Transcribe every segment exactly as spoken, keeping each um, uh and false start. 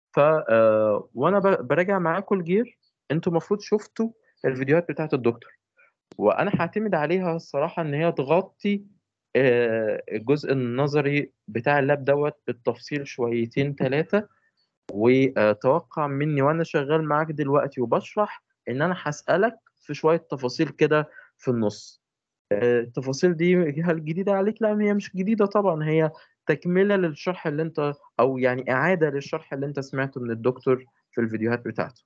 ف آه، وانا ب- براجع معاكم الجير، انتوا المفروض شفتوا الفيديوهات بتاعت الدكتور، وانا هعتمد عليها الصراحه ان هي تغطي آه، الجزء النظري بتاع اللاب دوت بالتفصيل شويتين ثلاثه. وتوقع مني وانا شغال معاك دلوقتي وبشرح ان انا هسألك في شويه تفاصيل كده في النص. التفاصيل دي هل جديدة عليك؟ لا، هي مش جديدة طبعا، هي تكملة للشرح اللي انت، او يعني اعادة للشرح اللي انت سمعته من الدكتور في الفيديوهات بتاعته.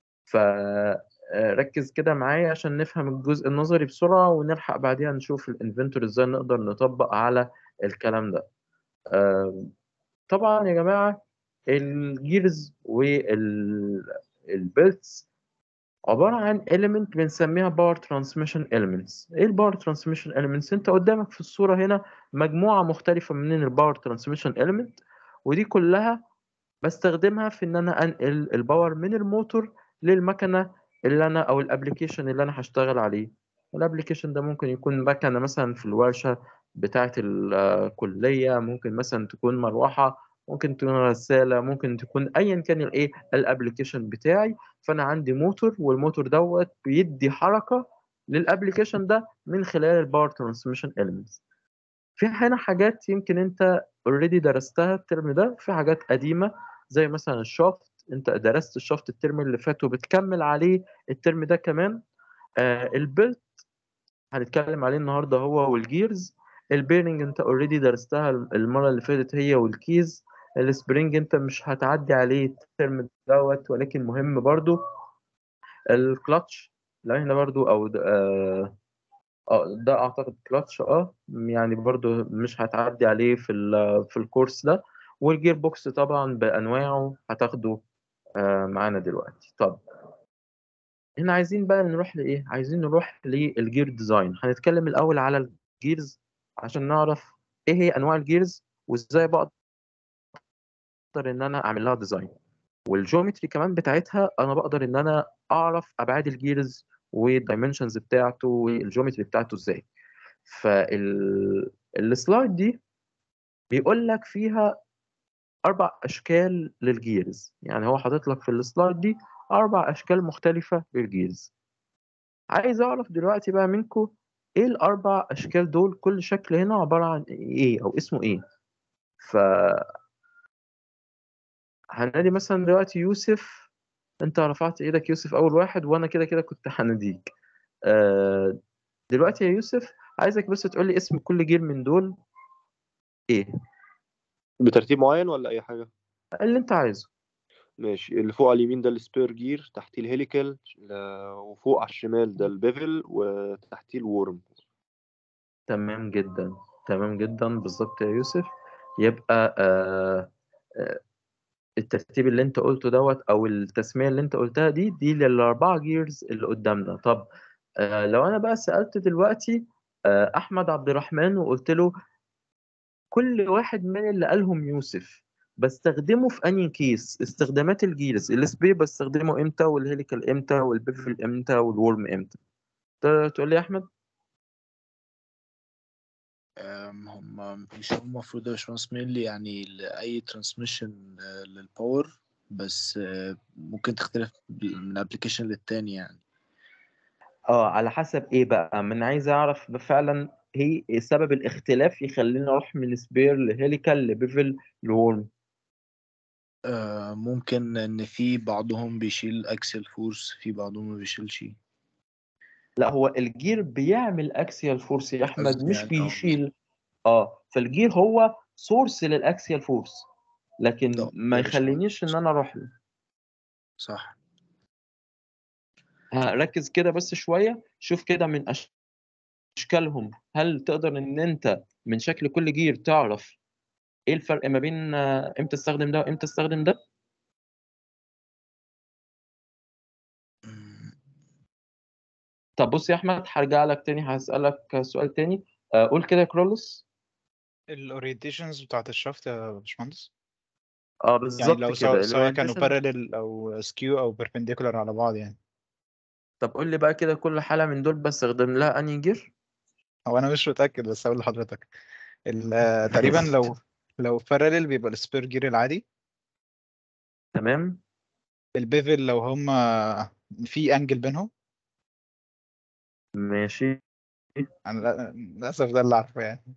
فركز كده معايا عشان نفهم الجزء النظري بسرعة، ونلحق بعديها نشوف الانفنتور ازاي نقدر نطبق على الكلام ده. آه، طبعا يا جماعة، الجيرز والبيلتس عبارة عن element بنسميها power transmission elements. ايه ال power transmission elements؟ انت قدامك في الصورة هنا مجموعة مختلفة من ال power transmission element، ودي كلها بستخدمها في ان انا انقل الباور من الموتور للمكنة اللي انا، او الابليكيشن اللي انا هشتغل عليه. الابليكيشن ده ممكن يكون مكنة مثلا في الورشة بتاعة الكلية، ممكن مثلا تكون مروحة، ممكن تكون غسالة، ممكن تكون ايا كان الايه الابليكيشن بتاعي. فانا عندي موتور، والموتور دوت بيدي حركة للابليكيشن ده من خلال الباور ترانسميشن elements. في هنا حاجات يمكن انت اوريدي درستها الترم ده، في حاجات قديمة زي مثلا الشافت، انت درست الشافت الترم اللي فات وبتكمل عليه الترم ده كمان. آه البيلت هنتكلم عليه النهارده هو والجيرز. البيرنج انت اوريدي درستها المرة اللي فاتت هي والكيز. السبرينج انت مش هتعدي عليه الترم دوت، ولكن مهم برضو. الكلاتش لا هنا برضو، او د- آه اه ده اعتقد كلاتش، اه يعني برضو مش هتعدي عليه في ال- في الكورس ده. والجير بوكس طبعا بانواعه هتاخده آه معانا دلوقتي. طب هنا عايزين بقى نروح لايه؟ عايزين نروح للجير ديزاين. هنتكلم الاول على الجيرز عشان نعرف ايه هي انواع الجيرز، وازاي بقدر ان انا اعمل لها ديزاين. والجيومتري كمان بتاعتها انا بقدر ان انا اعرف ابعاد الجيرز والدايمنشنز بتاعته والجيومتري بتاعته ازاي. فالسلايد دي بيقول لك فيها أربع أشكال للجيرز. يعني هو حاطط لك في السلايد دي أربع أشكال مختلفة للجيرز. عايز أعرف دلوقتي بقى منكم إيه الأربع أشكال دول، كل شكل هنا عبارة عن إيه أو اسمه إيه. فهنادي مثلا دلوقتي يوسف. أنت رفعت إيدك يوسف أول واحد، وأنا كده كده كنت هناديك. آه، دلوقتي يا يوسف عايزك بس تقول لي اسم كل جير من دول إيه بترتيب معين ولا اي حاجه؟ اللي أنت عايزه. ماشي، اللي فوق على اليمين ده السبير جير، تحتيه الهيليكال، ل- وفوق على الشمال ده البيفل، وتحتيه الورم. تمام جدا، تمام جدا بالظبط يا يوسف. يبقى آه آه الترتيب اللي انت قلته دوت، او التسمية اللي انت قلتها دي دي للاربعة جيرز اللي قدامنا. طب آه لو انا بقى سألت دلوقتي آه احمد عبد الرحمن وقلت له كل واحد من اللي قالهم يوسف بستخدمه في انهي كيس؟ استخدامات الجيرز، السبي بستخدمه امتى، والهيليكال امتى، والبيفل امتى، والورم امتى؟ تقدر تقول لي يا احمد؟ أم، هم مش هم المفروض يا باشمهندس مينلي يعني لأي ترانسميشن للباور، بس آه، ممكن تختلف من ابلكيشن للتاني يعني. اه على حسب ايه بقى؟ من عايز اعرف فعلا هي إيه سبب الاختلاف يخليني اروح من سبير لهيليكال لبيفل لورم. آه، ممكن ان في بعضهم بيشيل اكسل فورس، في بعضهم ما بيشيلش. لا، هو الجير بيعمل اكسيال فورس يا احمد، قصدي مش يعني اه بالظبط. بيشيل. اه فالجير هو سورس للاكسيال فورس، لكن ده ما يا باشمهندس يخلينيش ان انا اروح له. صح. ها، ركز كده بس شوية، شوف كده من اشكالهم، هل تقدر ان انت من شكل كل جير تعرف ايه الفرق ما بين آه، امتى استخدم ده وامتى استخدم ده؟ مم. طب بص يا احمد، هرجع لك تاني هسألك سؤال تاني. آه، قول كده يا كرولوس. الاورينتيشنز بتاعت الشافت يا باشمهندس، اه يعني بالظبط لو سواء كده سواء كانوا الاورينتيشن. بارلل او سكيو او بيربنديكولار على بعض يعني. طب قول لي بقى كده كل حالة من دول بستخدم لها انهي جير؟ هو انا مش متاكد بس اقول لحضرتك ال- تقريبا ماشي. لو لو بارلل بيبقى السبير جير العادي، تمام. البيفل لو هم في انجل بينهم. ماشي. انا لا- للاسف ده اللي عارفه يعني.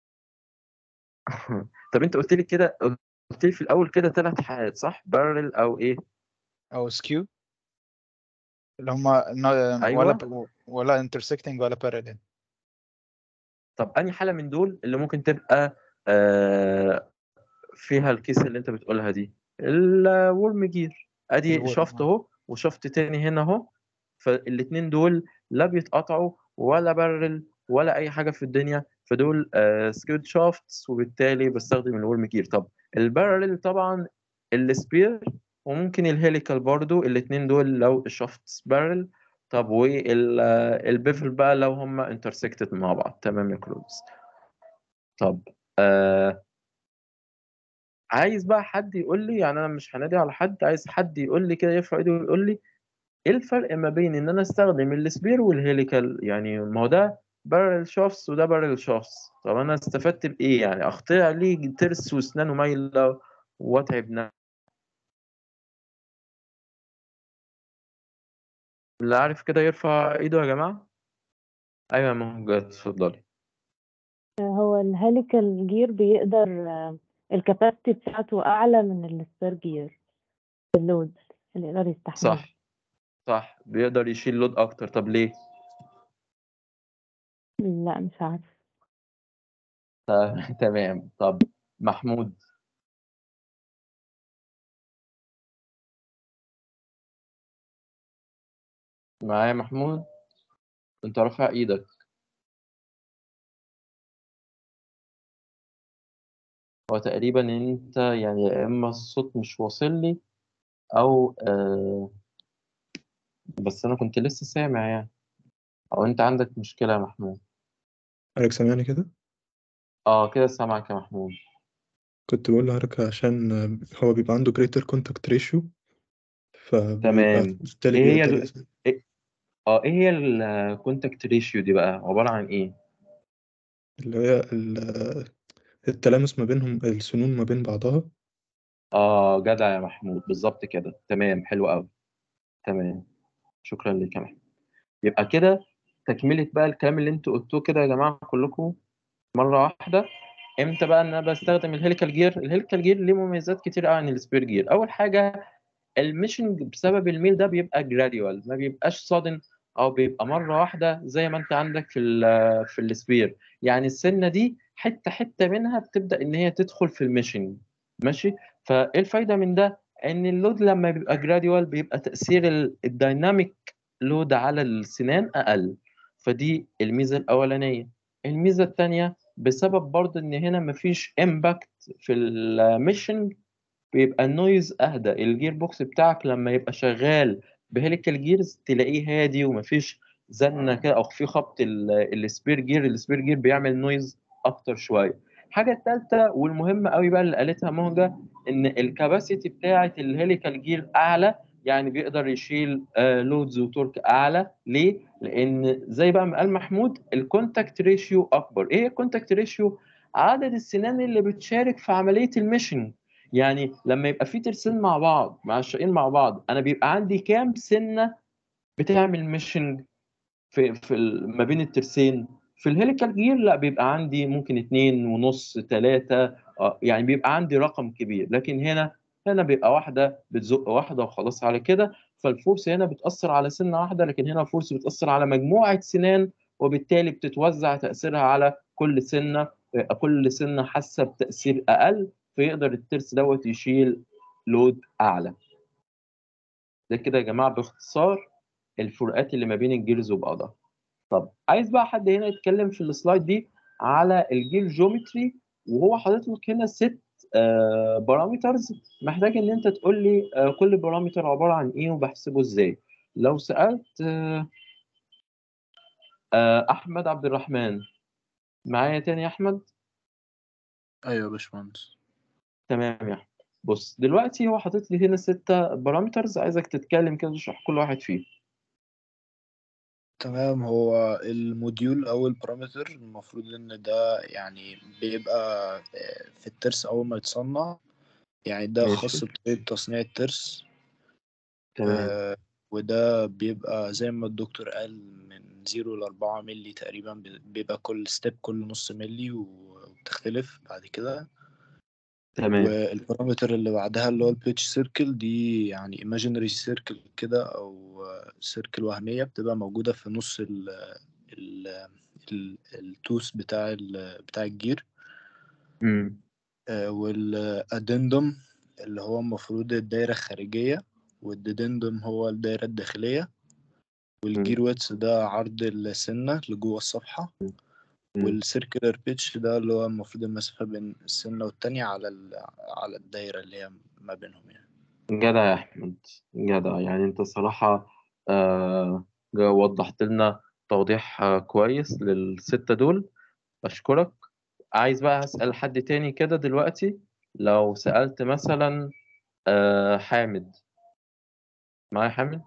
طب انت قلت لي كده، قلت لي في الاول كده ثلاث حالات صح؟ بارل او ايه؟ او سكيو اللي هم ولا ايوه. ب... ولا انترسكتنج ولا بارallel. طب انهي حاله من دول اللي ممكن تبقى آه فيها الكيس اللي انت بتقولها دي؟ الورم جير، ادي شفط الورم. اهو وشفط تاني هنا اهو، فالاتنين دول لا بيتقطعوا ولا بارل ولا اي حاجه في الدنيا، فدول آه سكيود شافتس، وبالتالي بستخدم الورم جير. طب البارل طبعا السبير، وممكن الهيليكال برضو، الاتنين دول لو الشافتس بارل. طب والبيفل بقى لو هما انترسكتد مع بعض. تمام يا كلوز. طب آه عايز بقى حد يقول لي، يعني انا مش هنادي على حد، عايز حد يقول لي كده، يرفع ايده ويقول لي ايه الفرق ما بين ان انا استخدم السبير والهيليكال؟ يعني ما هو ده بارل شافس وده بارل شافس، طب انا استفدت بايه؟ يعني اخترع ليه ترس واسنان ومايله واتعب نفسي؟ اللي عارف كده يرفع ايده يا جماعه. ايوه يا مهجد اتفضلي. هو الهيليكال جير بيقدر الكاباسيتي بتاعته أعلى من السبير جير، اللود اللي يقدر يستحمله. صح صح، بيقدر يشيل لود اكتر. طب ليه؟ لا مش عارف. تمام. طب محمود. معايا محمود؟ انت رافع ايدك. هو تقريبا انت يعني يا اما الصوت مش واصل لي او آه بس انا كنت لسه سامع يعني، او انت عندك مشكلة يا محمود. حضرتك سامعني كده؟ اه كده سامعك يا محمود. كنت بقول لحضرتك عشان هو بيبقى عنده greater contact ratio، فبيبقى تمام. بالتالي ايه هي بيقدر ال... إيه... اه ايه هي الكونتاكت ريشيو دي بقى؟ عبارة عن ايه؟ اللي هي ال- التلامس ما بينهم، السنون ما بين بعضها. اه جدع يا محمود، بالظبط كده. تمام، حلو قوي. تمام، شكرا لك يا محمود. يبقى كده تكملة بقى الكلام اللي انتوا قلتوه كده يا جماعة كلكم مرة واحدة. امتى بقى ان انا بستخدم الهيليكال جير؟ الهيليكال جير ليه مميزات كتير قوي عن السبير جير. اول حاجة الميشنج بسبب الميل ده بيبقى جراديوال، ما بيبقاش صادم، او بيبقى مره واحده زي ما انت عندك في ال في السبير. يعني السنه دي حته حته منها بتبدا ان هي تدخل في الميشنج. ماشي. فايه الفايده من ده؟ ان اللود لما بيبقى جراديوال بيبقى تاثير ال- الدايناميك لود على السنان اقل. فدي الميزه الاولانيه. الميزه الثانيه بسبب برضه ان هنا مفيش امباكت في الميشنج، بيبقى النويز اهدى. الجير بوكس بتاعك لما يبقى شغال بهيليكال جيرز تلاقيه هادي ومفيش زنه كده، او في خبط ال- السبير جير. السبير جير بيعمل نويز اكتر شويه. الحاجه الثالثه والمهمه قوي بقى اللي قالتها مهجه، ان الكباسيتي بتاعه الهيليكال جير اعلى، يعني بيقدر يشيل لودز وتورك اعلى. ليه؟ لان زي بقى ما قال محمود الكونتاكت ريشيو اكبر. ايه الكونتاكت ريشيو؟ عدد السنان اللي بتشارك في عمليه الميشنج. يعني لما يبقى في ترسين مع بعض معشقين مع بعض، انا بيبقى عندي كام سنه بتعمل ميشنج في في ال- ما بين الترسين؟ في الهيليكال جير لا، بيبقى عندي ممكن اتنين ونص تلاتة، آه، يعني بيبقى عندي رقم كبير. لكن هنا هنا بيبقى واحدة بتزق واحدة وخلاص على كده. فالفورس هنا بتأثر على سنة واحدة، لكن هنا الفورس بتأثر على مجموعة سنان، وبالتالي بتتوزع تأثيرها على كل سنة. آه، كل سنة حاسة بتأثير أقل، فيقدر الترس دوت يشيل لود أعلى. ده كده يا جماعة باختصار الفروقات اللي ما بين الجيرز وبعضها. طب عايز بقى حد هنا يتكلم في السلايد دي على الجير جيومتري، وهو حاطط لك هنا ست آه بارامترز. محتاج ان انت تقول لي آه كل بارامتر عباره عن ايه وبحسبه ازاي. لو سالت آه آه احمد عبد الرحمن، معايا تاني يا احمد؟ ايوه يا باشمهندس. تمام يا احمد. بص دلوقتي هو حاطط لي هنا ستة بارامترز، عايزك تتكلم كده تشرح كل واحد فيه. تمام. هو الموديول او البارامتر المفروض ان ده يعني بيبقى آه، في الترس اول ما يتصنع يعني ده ماشي خاص بطريقة تصنيع الترس. تمام آه وده بيبقى زي ما الدكتور قال من زيرو لأربعة ملي تقريبا، بي- بيبقى كل ستيب كل نص ملي وبتختلف بعد كده. تمام والبارامتر اللي بعدها اللي هو البيتش سيركل دي، يعني imaginary سيركل كده أو سيركل وهمية بتبقى موجودة في نص ال ال ال التوث بتاع ال بتاع الجير. امم والأدندوم اللي هو المفروض الدايرة الخارجية، والديدندوم هو الدايرة الداخلية، والجير ويتس ده عرض السنة لجوه الصفحة، والسيركلر بيتش ده اللي هو المفروض المسافة بين السنة والتانية على ال... على الدايرة اللي هي ما بينهم يعني. جدع يا أحمد، جدع. يعني أنت صراحة آه جا- وضحت لنا توضيح آه كويس للستة دول. أشكرك. عايز بقى أسأل حد تاني كده دلوقتي. لو سألت مثلا آه حامد، معايا حامد؟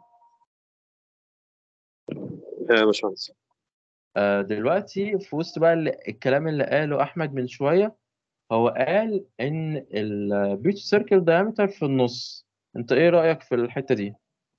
يا باشمهندس. آه دلوقتي في وسط بقى ال- الكلام اللي قاله أحمد من شوية، هو قال إن البيتش سيركل دايمتر في النص. أنت إيه رأيك في الحتة دي؟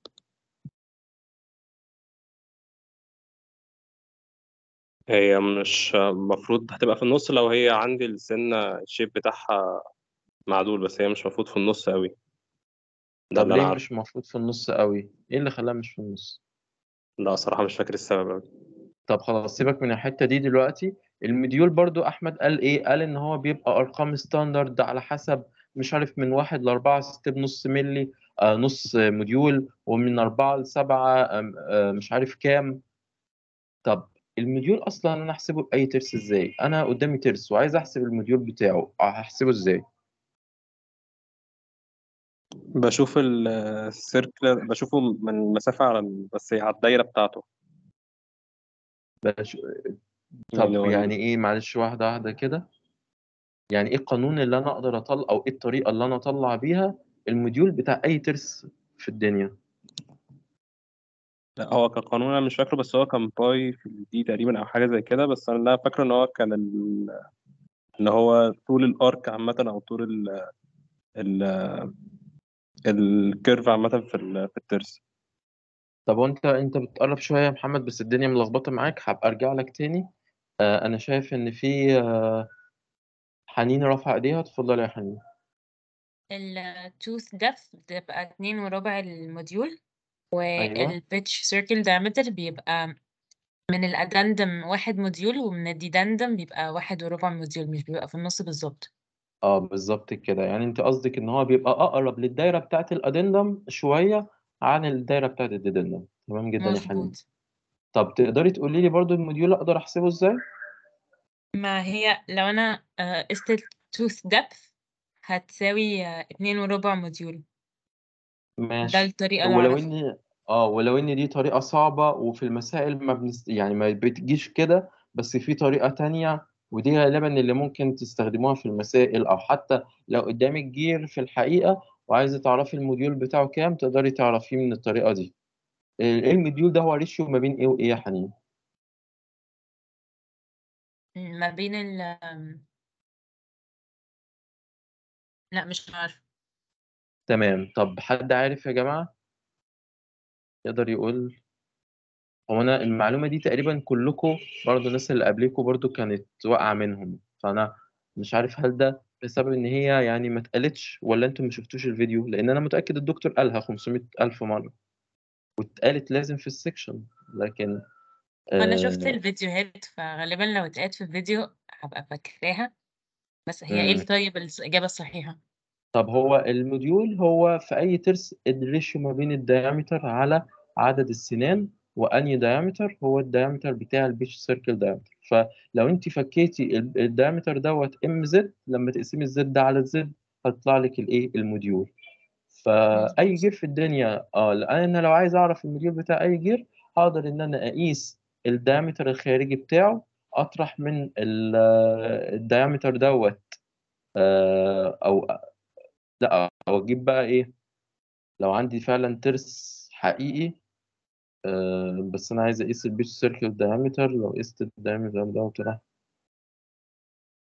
هي مش المفروض هتبقى في النص لو هي عندي السنة الشيب بتاعها معدول، بس هي مش المفروض في النص قوي. ده طب اللي أنا ليه عارفه. مش المفروض في النص قوي؟ إيه اللي خلاها مش في النص؟ لا صراحة مش فاكر السبب قوي. طب خلاص سيبك من الحتة دي دلوقتي. المديول برضو أحمد قال إيه؟ قال إن هو بيبقى أرقام ستاندرد على حسب، مش عارف، من واحد لأربعة ستيب نص ملي، آه نص مديول، ومن أربعة لسبعة آم، آه مش عارف كام. طب المديول أصلا أنا أحسبه بأي ترس إزاي؟ أنا قدامي ترس وعايز أحسب المديول بتاعه، آه، هحسبه إزاي؟ بشوف السيركل، بشوفه من مسافة على ال- بس على الدايرة بتاعته. بلاش. يعني طب هو يعني ال- إيه، معلش واحدة واحدة كده. يعني إيه القانون اللي أنا أقدر أطلع، أو إيه الطريقة اللي أنا أطلع بيها المديول بتاع أي ترس في الدنيا؟ لا هو كقانون أنا مش فاكره، بس هو كان باي في الدي تقريبا أو حاجة زي كده. بس أنا لا فاكره إن هو كان ال... إن هو طول الأرك عامة، أو طول ال... ال... الكيرف عامة في ال... في الترس. طب وانت انت بتقرب شويه يا محمد، بس الدنيا ملخبطه معاك، هبقى ارجع لك تاني. آه انا شايف ان في آه حنين رافعه ايديها. اتفضل يا حنين. التوث depth بتبقى اتنين وربع الموديول، ايوه. والبيتش سيركل diameter بيبقى من الأدندم واحد موديول، ومن الديدندم بيبقى واحد وربع موديول، مش بيبقى في النص بالظبط. اه بالظبط كده. يعني انت قصدك ان هو بيبقى اقرب للدايره بتاعت الادندم شويه عن الدايره بتاعت الديدندم. تمام جدا يا حنين. مظبوط. طب تقدري تقولي لي برضو الموديول اقدر احسبه ازاي؟ ما هي لو أنا آه، قست التوث depth هتساوي آه، اتنين وربع موديول. ده ماشي. الطريقة اللي ولو أعرفها. ان اه ولو ان دي طريقة صعبة، وفي المسائل ما بنست... يعني ما بتجيش كده، بس في طريقة تانية، ودي غالبا اللي ممكن تستخدموها في المسائل، او حتى لو قدامك جير في الحقيقة وعايزة تعرفي الموديول بتاعه كام، تقدري تعرفيه من الطريقة دي. ايه الموديول ده؟ هو ريشيو ما بين ايه وايه يا حنين؟ ما بين ال آم، لا مش عارفة. تمام. طب حد عارف يا جماعة يقدر يقول؟ هو انا المعلومه دي تقريبا كلكم برضو، الناس اللي قبليكم برضو كانت واقعه منهم، فانا مش عارف هل ده بسبب ان هي يعني ما اتقالتش، ولا انتم ما شفتوش الفيديو، لان انا متاكد الدكتور قالها خمسمائة الف مره واتقالت لازم في السكشن، لكن أنا شفت آه الفيديوهات، فغالبا لو اتقالت في الفيديو هبقى فاكراها. بس هي ايه مم. طيب الإجابة الصحيحة؟ طب هو الموديول هو في أي ترس الريشيو ما بين الديامتر على عدد السنان، وأني ديامتر هو الديامتر بتاع البيتش سيركل ديامتر. فلو أنت فكيتي ال- الديامتر دوت ام زد، لما تقسمي الزد ده على الزد هيطلع لك الإيه الموديول. فأي مظبوط. جير في الدنيا، اه لأن أنا لو عايز أعرف الموديول بتاع أي جير، هقدر إن أنا أقيس الديامتر الخارجي بتاعه، أطرح من ال- الديامتر دوت، آه، أو لا، او اجيب بقى ايه لو عندي فعلا ترس حقيقي. أه بس انا عايز اقيس البيتش سيركل دايمتر. لو قست الدايمتر ده طلع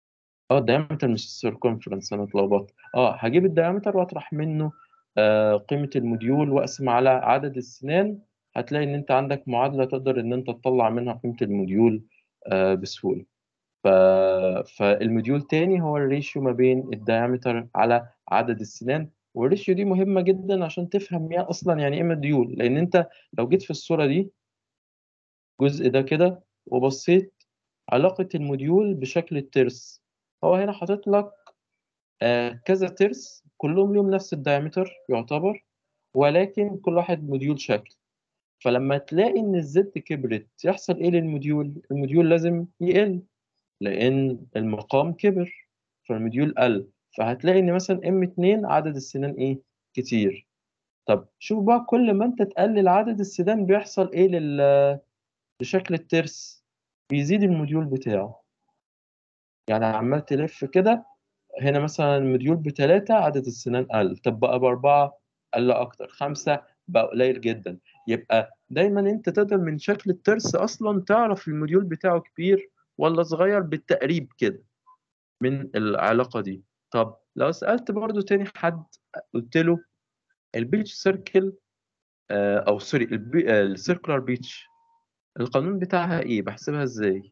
اه الدايمتر مش السيركمفرنس، انا اتلخبطت. اه هجيب الدايمتر واطرح منه آه قيمة الموديول واقسم على عدد السنان، هتلاقي ان انت عندك معادلة تقدر ان انت تطلع منها قيمة الموديول آه بسهولة. ف... فالموديول تاني هو الريشيو ما بين الدايمتر على عدد السنان، والريشيو دي مهمة جدا عشان تفهم يا اصلا يعني ايه موديول. لان انت لو جيت في الصورة دي الجزء ده كده وبصيت علاقة الموديول بشكل الترس، هو هنا حاطط لك آه كذا ترس كلهم ليهم نفس الدايمتر يعتبر، ولكن كل واحد موديول شكل. فلما تلاقي ان الزد كبرت يحصل ايه للموديول؟ الموديول لازم يقل لان المقام كبر، فالموديول قل. فهتلاقي ان مثلا ام اتنين عدد السنان ايه؟ كتير. طب شوف بقى كل ما انت تقلل عدد السنان بيحصل ايه لل- لشكل الترس؟ بيزيد الموديول بتاعه. يعني عمال تلف كده، هنا مثلا المديول بتلاتة عدد السنان قل، طب بقى بأربعة قل أكتر، خمسة بقى قليل جدا. يبقى دايما أنت تقدر من شكل الترس أصلا تعرف المديول بتاعه كبير ولا صغير بالتقريب كده من العلاقة دي. طب لو سألت برضو تاني حد قلت له البيتش سيركل آه أو سوري السيركلر بيتش القانون بتاعها إيه؟ بحسبها إزاي؟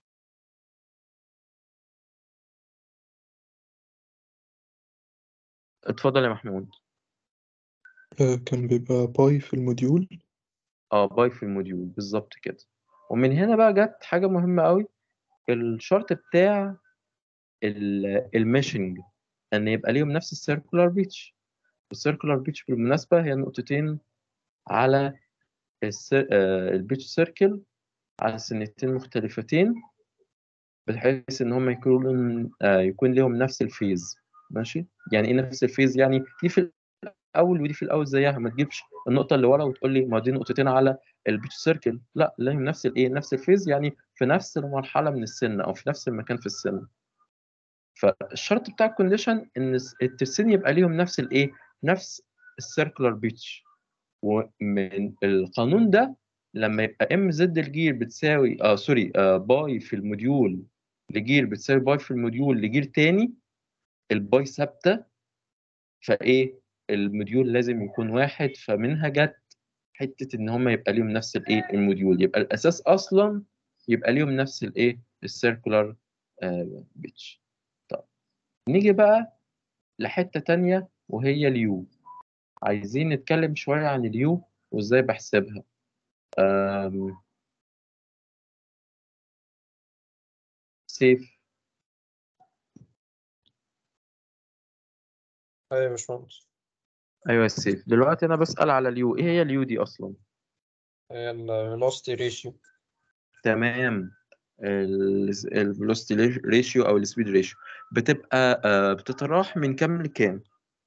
اتفضل يا محمود. آه، كان بيبقى باي في الموديول. اه باي في الموديول بالظبط كده. ومن هنا بقى جت حاجة مهمة قوي، الشرط بتاع الميشنج ان يبقى ليهم نفس السيركولار بيتش. السيركولار بيتش بالمناسبة هي نقطتين على البيتش سيركل على سنتين مختلفتين، بحيث ان هم يكونوا آه، يكون لهم نفس الفيز. ماشي، يعني ايه نفس الفيز؟ يعني دي في الاول ودي في الاول زيها، ما تجيبش النقطه اللي ورا وتقول لي ما دي نقطتين على البيتش سيركل، لا لهم نفس الايه، نفس الفيز، يعني في نفس المرحله من السن او في نفس المكان في السن. فالشرط بتاع الكونديشن ان الترسين يبقى ليهم نفس الايه، نفس السيركلر بيتش. ومن القانون ده لما يبقى ام زد الجير بتساوي اه سوري آه باي في الموديول لجير بتساوي باي في الموديول لجير تاني، الباي ثابته، فايه الموديول لازم يكون واحد. فمنها جت حته ان هم يبقى ليهم نفس الايه الموديول، يبقى الاساس اصلا يبقى ليهم نفس الايه السيركلر بيتش. طب نيجي بقى لحته تانية وهي اليو. عايزين نتكلم شويه عن اليو وازاي بحسبها. آم، سيف. ايوه يا باشمهندس. ايوه يا سيف، دلوقتي انا بسأل على اليو، ايه هي اليو دي اصلا؟ هي الفيلوسيتي ريشيو. تمام. الفيلوسيتي ريشيو او السبيد ريشيو بتبقى آه، بتتراوح من كام لكام؟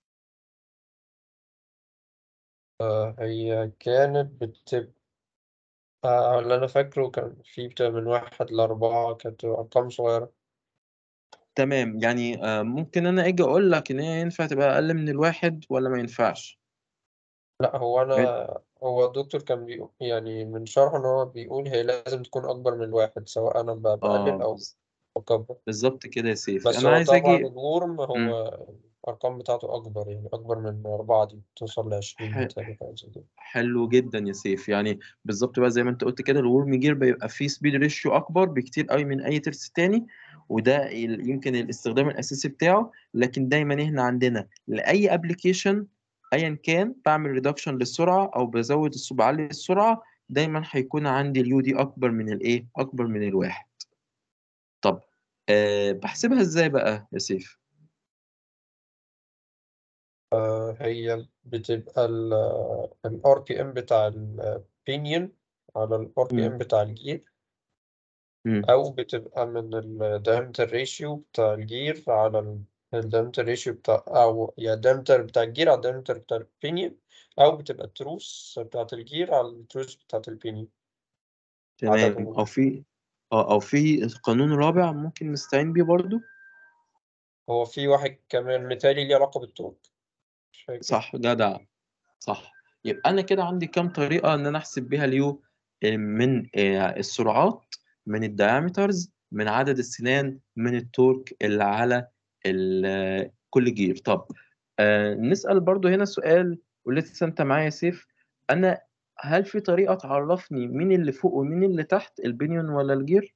هي كانت بتبقى آه، اللي أنا فاكره كان في بتبقى من واحد لأربعة، كانت أرقام صغيرة. تمام، يعني آه، ممكن انا اجي اقول لك ان هي ينفع تبقى اقل من الواحد ولا ما ينفعش؟ لا هو أنا يعني- هو الدكتور كان بيقول يعني من شرحه إن هو بيقول هي لازم تكون أكبر من الواحد، سواء أنا ب- اه بقلل أو بز- بكبر. بالظبط كده يا سيف، بس انا هو عايز طبعا اجي. الورم مم. هو الأرقام بتاعته أكبر، يعني أكبر من أربعة، دي توصل لعشرين ح- متهيألي حاجة زي كده. حلو جدا يا سيف، يعني بالظبط بقى زي ما انت قلت كده، الورم جير بيبقى فيه سبيد ريشيو اكبر بكتير قوي من اي ترس تاني، وده ال- يمكن الاستخدام الاساسي بتاعه. لكن دايما احنا عندنا لاي ابلكيشن ايا كان بعمل ريدكشن للسرعه او بزود الس- بعلي السرعه، دايما هيكون عندي اليو دي اكبر من الايه، اكبر من الواحد. طب أه بحسبها ازاي بقى يا سيف؟ آه، هي بتبقى ال ار بي ام بتاع البينيون على ال ار بي ام مم. بتاع الجير، مم. أو بتبقى من ال diameter ratio بتاع الجير على ال ال diameter ratio بتاع، أو يعني diameter بتاع الجير على ال diameter بتاع البينيون، أو بتبقى التروس بتاعت الجير على التروس بتاعت البينيون، تمام. عددهم. او في اه او في قانون رابع ممكن نستعين بيه برضو. هو في واحد كمان مثالي ليه علاقة بالطول، مش فاكر. صح جدع، صح. يبقى انا كده عندي كام طريقه ان انا احسب بيها اليو، من آه، السرعات، من الدايمترز، من عدد السنان من التورك اللي على ال- كل جير. طب آه نسأل برضو هنا سؤال، ولسه انت معايا يا سيف. انا هل في طريقة تعرفني مين اللي فوق ومين اللي تحت، البنيون ولا الجير؟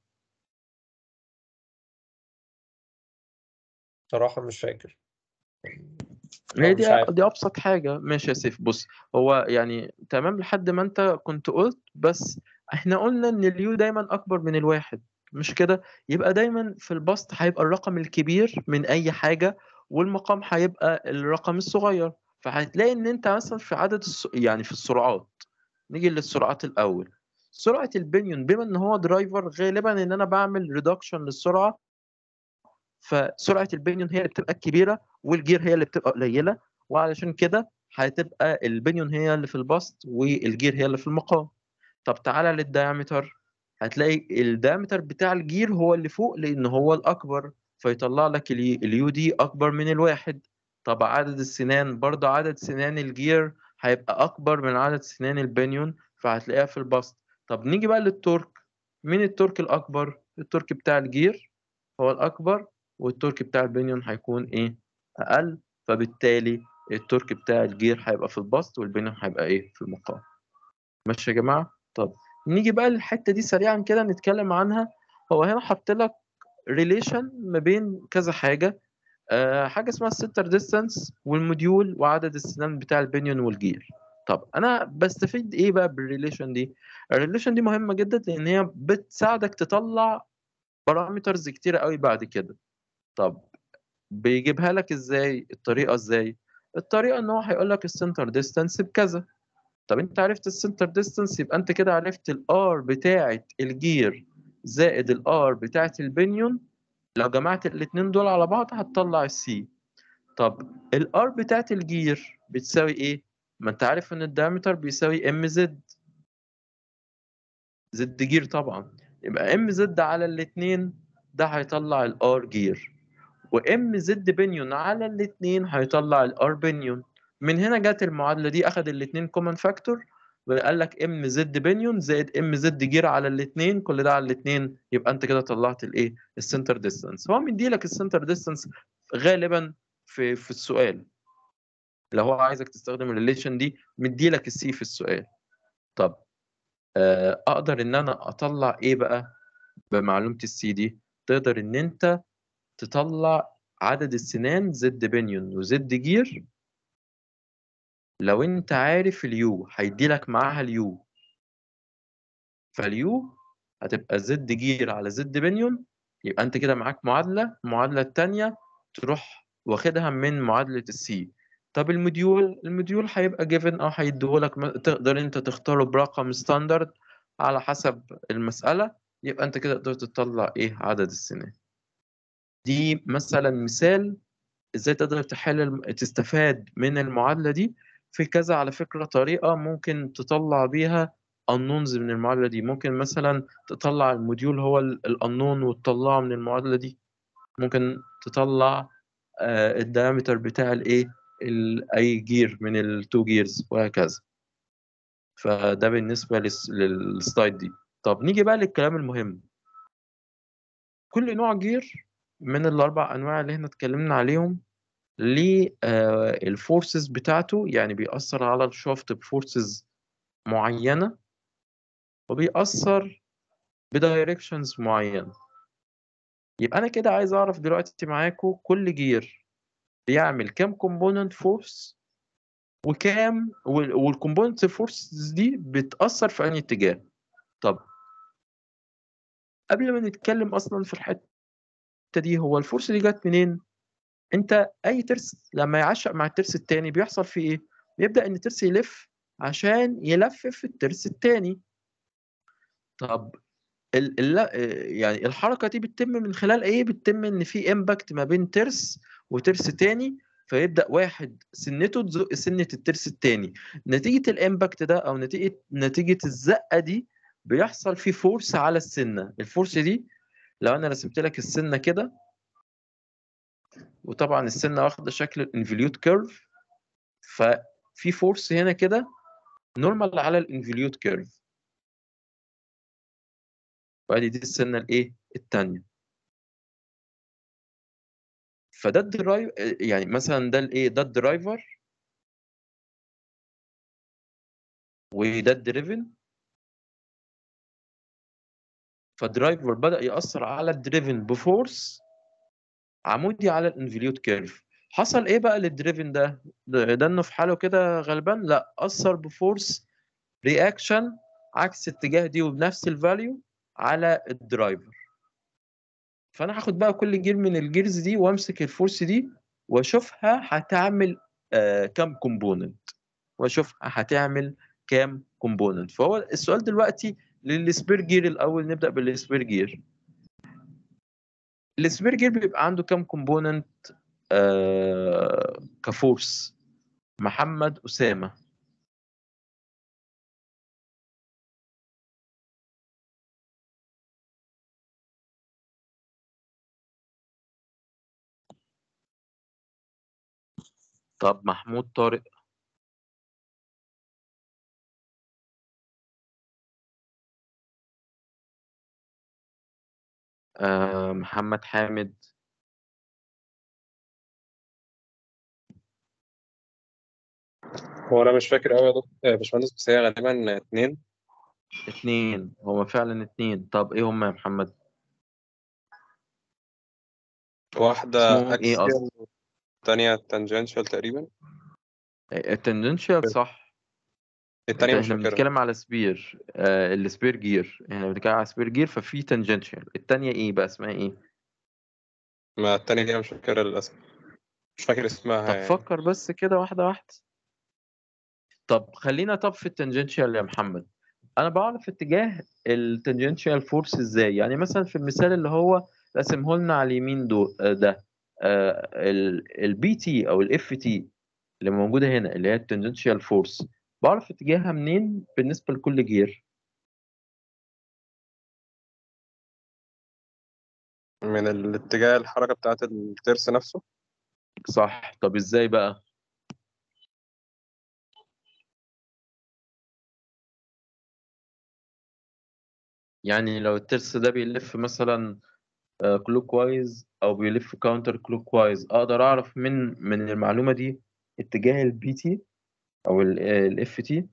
صراحة مش فاكر، هي أو دي مش عارف. دي ابسط حاجه. ماشي يا سيف، بص هو يعني تمام لحد ما انت كنت قلت، بس احنا قلنا ان اليو دايما اكبر من الواحد، مش كده؟ يبقى دايما في البسط هيبقى الرقم الكبير من اي حاجه، والمقام هيبقى الرقم الصغير. فهتلاقي ان انت مثلا في عدد الس... يعني في السرعات، نيجي للسرعات الاول. سرعه البنيون بما ان هو درايفر، غالبا ان انا بعمل ريدكشن للسرعه، فسرعه البنيون هي اللي بتبقى الكبيره والجير هي اللي بتبقى قليله، وعلشان كده هتبقى البنيون هي اللي في البسط والجير هي اللي في المقام. طب تعالى للديامتر، هتلاقي الديامتر بتاع الجير هو اللي فوق لان هو الاكبر، فيطلع لك اليو اليو دي اكبر من الواحد. طب عدد السنان، برضه عدد سنان الجير هيبقى اكبر من عدد سنان البنيون، فهتلاقيها في البسط. طب نيجي بقى للتورك، مين التورك الاكبر؟ التورك بتاع الجير هو الاكبر، والتورك بتاع البنيون هيكون ايه؟ اقل، فبالتالي التورك بتاع الجير هيبقى في البسط والبنيون هيبقى ايه؟ في المقام. ماشي يا جماعه؟ طب نيجي بقى للحته دي سريعا كده نتكلم عنها. هو هنا حط لك ريليشن ما بين كذا حاجه، أه حاجه اسمها السنتر ديستانس والموديول وعدد السنان بتاع البنيون والجير. طب انا بستفيد ايه بقى بالريليشن دي؟ الريليشن دي مهمه جدا لان هي بتساعدك تطلع بارامترز كتيره قوي بعد كده. طب بيجيبها لك ازاي؟ الطريقه ازاي؟ الطريقه ان هو هيقول لك السنتر ديستانس بكذا. طب انت عرفت السنتر ديستانس، يبقى انت كده عرفت الار بتاعه الجير زائد الار بتاعه البنيون، لو جمعت الاثنين دول على بعض هتطلع السي. طب الار بتاعه الجير بتساوي ايه؟ ما انت عارف ان الدايمتر بيساوي ام زد، زد جير طبعا، يبقى ام زد على الاثنين ده هيطلع الار جير، وام زد بنيون على الاثنين هيطلع الار بنيون. من هنا جت المعادله دي، اخد الاثنين كومن فاكتور وقال لك ام زد بنيون زائد ام زد جير على الاثنين، كل ده على الاثنين، يبقى انت كده طلعت الايه؟ السنتر ديستانس. هو مدي لك السنتر ديستانس غالبا في في السؤال، لو هو عايزك تستخدم الريليشن دي مدي لك السي في السؤال. طب آه، اقدر ان انا اطلع ايه بقى بمعلومه السي دي؟ تقدر ان انت تطلع عدد السنان زد بنيون وزد جير. لو انت عارف اليو هيدي لك معاها اليو، فاليو هتبقى زد جير على زد بنيون، يبقى انت كده معاك معادلة. المعادلة التانية تروح واخدها من معادلة السي. طب الموديول، الموديول هيبقى جيفن او هيديهولك، تقدر انت تختاره برقم ستاندرد على حسب المسألة، يبقى انت كده قدرت تطلع ايه؟ عدد السنان. دي مثلا مثال ازاي تقدر تحل الم- تستفاد من المعادلة دي. في كذا على فكرة طريقة ممكن تطلع بيها unknowns من المعادلة دي. ممكن مثلا تطلع الموديول هو الأنون وتطلعه من المعادلة دي. ممكن تطلع آه، الدايمتر بتاع الايه، ال- اي جير من التو جيرز وهكذا. فده بالنسبة للس- للسلايد دي. طب نيجي بقى للكلام المهم. كل نوع جير من الأربع أنواع اللي احنا اتكلمنا عليهم للفورسز بتاعته، يعني بيأثر على الشافت بفورسز معينة، وبيأثر بدايركشنز معينة. يبقى أنا كده عايز أعرف دلوقتي معاكم كل جير بيعمل كام كومبوننت فورس، وكام والكومبوننت فورسز دي بتأثر في أي اتجاه. طب قبل ما نتكلم أصلا في الحتة دي، هو الفورس دي جت منين؟ أنت أي ترس لما يعشق مع الترس التاني بيحصل فيه إيه؟ بيبدأ إن الترس يلف عشان يلفف الترس التاني. طب ال ال يعني الحركة دي بتتم من خلال ايه؟ بتتم ان في امباكت ما بين ترس وترس تاني، فيبدأ واحد سنته تزق سنة الترس التاني. نتيجة الامباكت ده او نتيجة نتيجة الزقة دي بيحصل في فورس على السنة. الفورس دي لو انا رسمت لك السنة كده، وطبعا السنة واخدة شكل الانفليوت كيرف، ففي فورس هنا كده نورمال على الانفليوت كيرف، وادي دي السنه الايه؟ التانية. فده الدرايف، يعني مثلا ده الايه، ده الدرايفر وده الدريفن. فالدرايفر بدأ يأثر على الدريفن بفورس عمودي على الانفليوت كيرف. حصل ايه بقى للدريفن ده؟ ده, ده انه في حاله كده غلبان؟ لا، أثر بفورس رياكشن عكس اتجاه دي وبنفس الفاليو على الدرايفر. فانا هاخد بقى كل جير من الجيرز دي وامسك الفورس دي واشوفها هتعمل آه كام كومبوننت، واشوفها هتعمل كام كومبوننت. فهو السؤال دلوقتي للسبير جير. الاول نبدا بالسبير جير. السبير جير بيبقى عنده كام كومبوننت آه كفورس؟ محمد أسامة. طب محمود طارق. آه محمد حامد. هو انا مش فاكر قوي يا دكتور يا باشمهندس، بس هي غالبا اتنين. اتنين، هو فعلا اتنين. طب ايه هم يا محمد؟ واحدة اسمهم ايه اصلا؟ اكسيال والتانية تانجنشال تقريبا. التنجنشال صح. انت التانية مش احنا فاكرها. بنتكلم على سبير، آه السبير جير، احنا بنتكلم على سبير جير، ففي تنجنشال. التانية ايه بقى، اسمها ايه؟ ما التانية دي أنا مش فاكرها للأسف، مش فاكر اسمها طب يعني. فكر بس كده واحدة واحدة. طب خلينا طب في التنجنشال يا محمد. انا بعرف اتجاه التنجنشال فورس ازاي؟ يعني مثلا في المثال اللي هو رسمه لنا على اليمين دو آه، ده البي تي او الاف تي اللي موجودة هنا، اللي هي التنجنشال فورس، بعرف اتجاهها منين بالنسبة لكل جير؟ من الاتجاه الحركة بتاعت الترس نفسه. صح. طب ازاي بقى؟ يعني لو الترس ده بيلف مثلا كلوك وايز او بيلف كاونتر كلوك وايز، اقدر اعرف من من المعلومة دي اتجاه البي تي او الاف تي.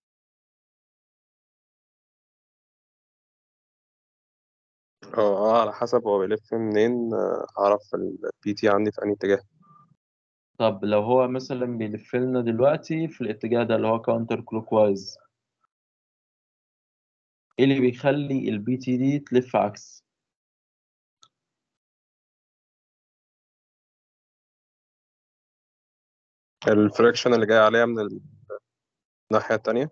اه اه على حسب هو بيلف منين، آه، أعرف البي تي عندي في أنهي اتجاه. طب لو هو مثلا بيلف لنا دلوقتي في الاتجاه ده اللي هو كاونتر كلوك وايز، ايه اللي بيخلي البي تي دي تلف عكس؟ الفريكشن اللي جاي عليها من الناحية التانية،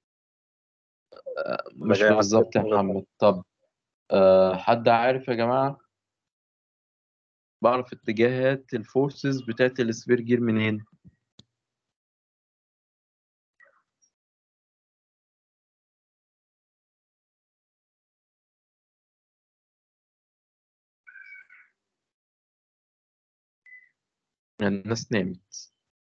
اللي مش جاي على بالظبط يا الترس مثلا. محمد. طب أه حد عارف يا جماعة؟ بعرف اتجاهات الفورسز بتاعت السفير جير منين؟ يعني الناس نامت.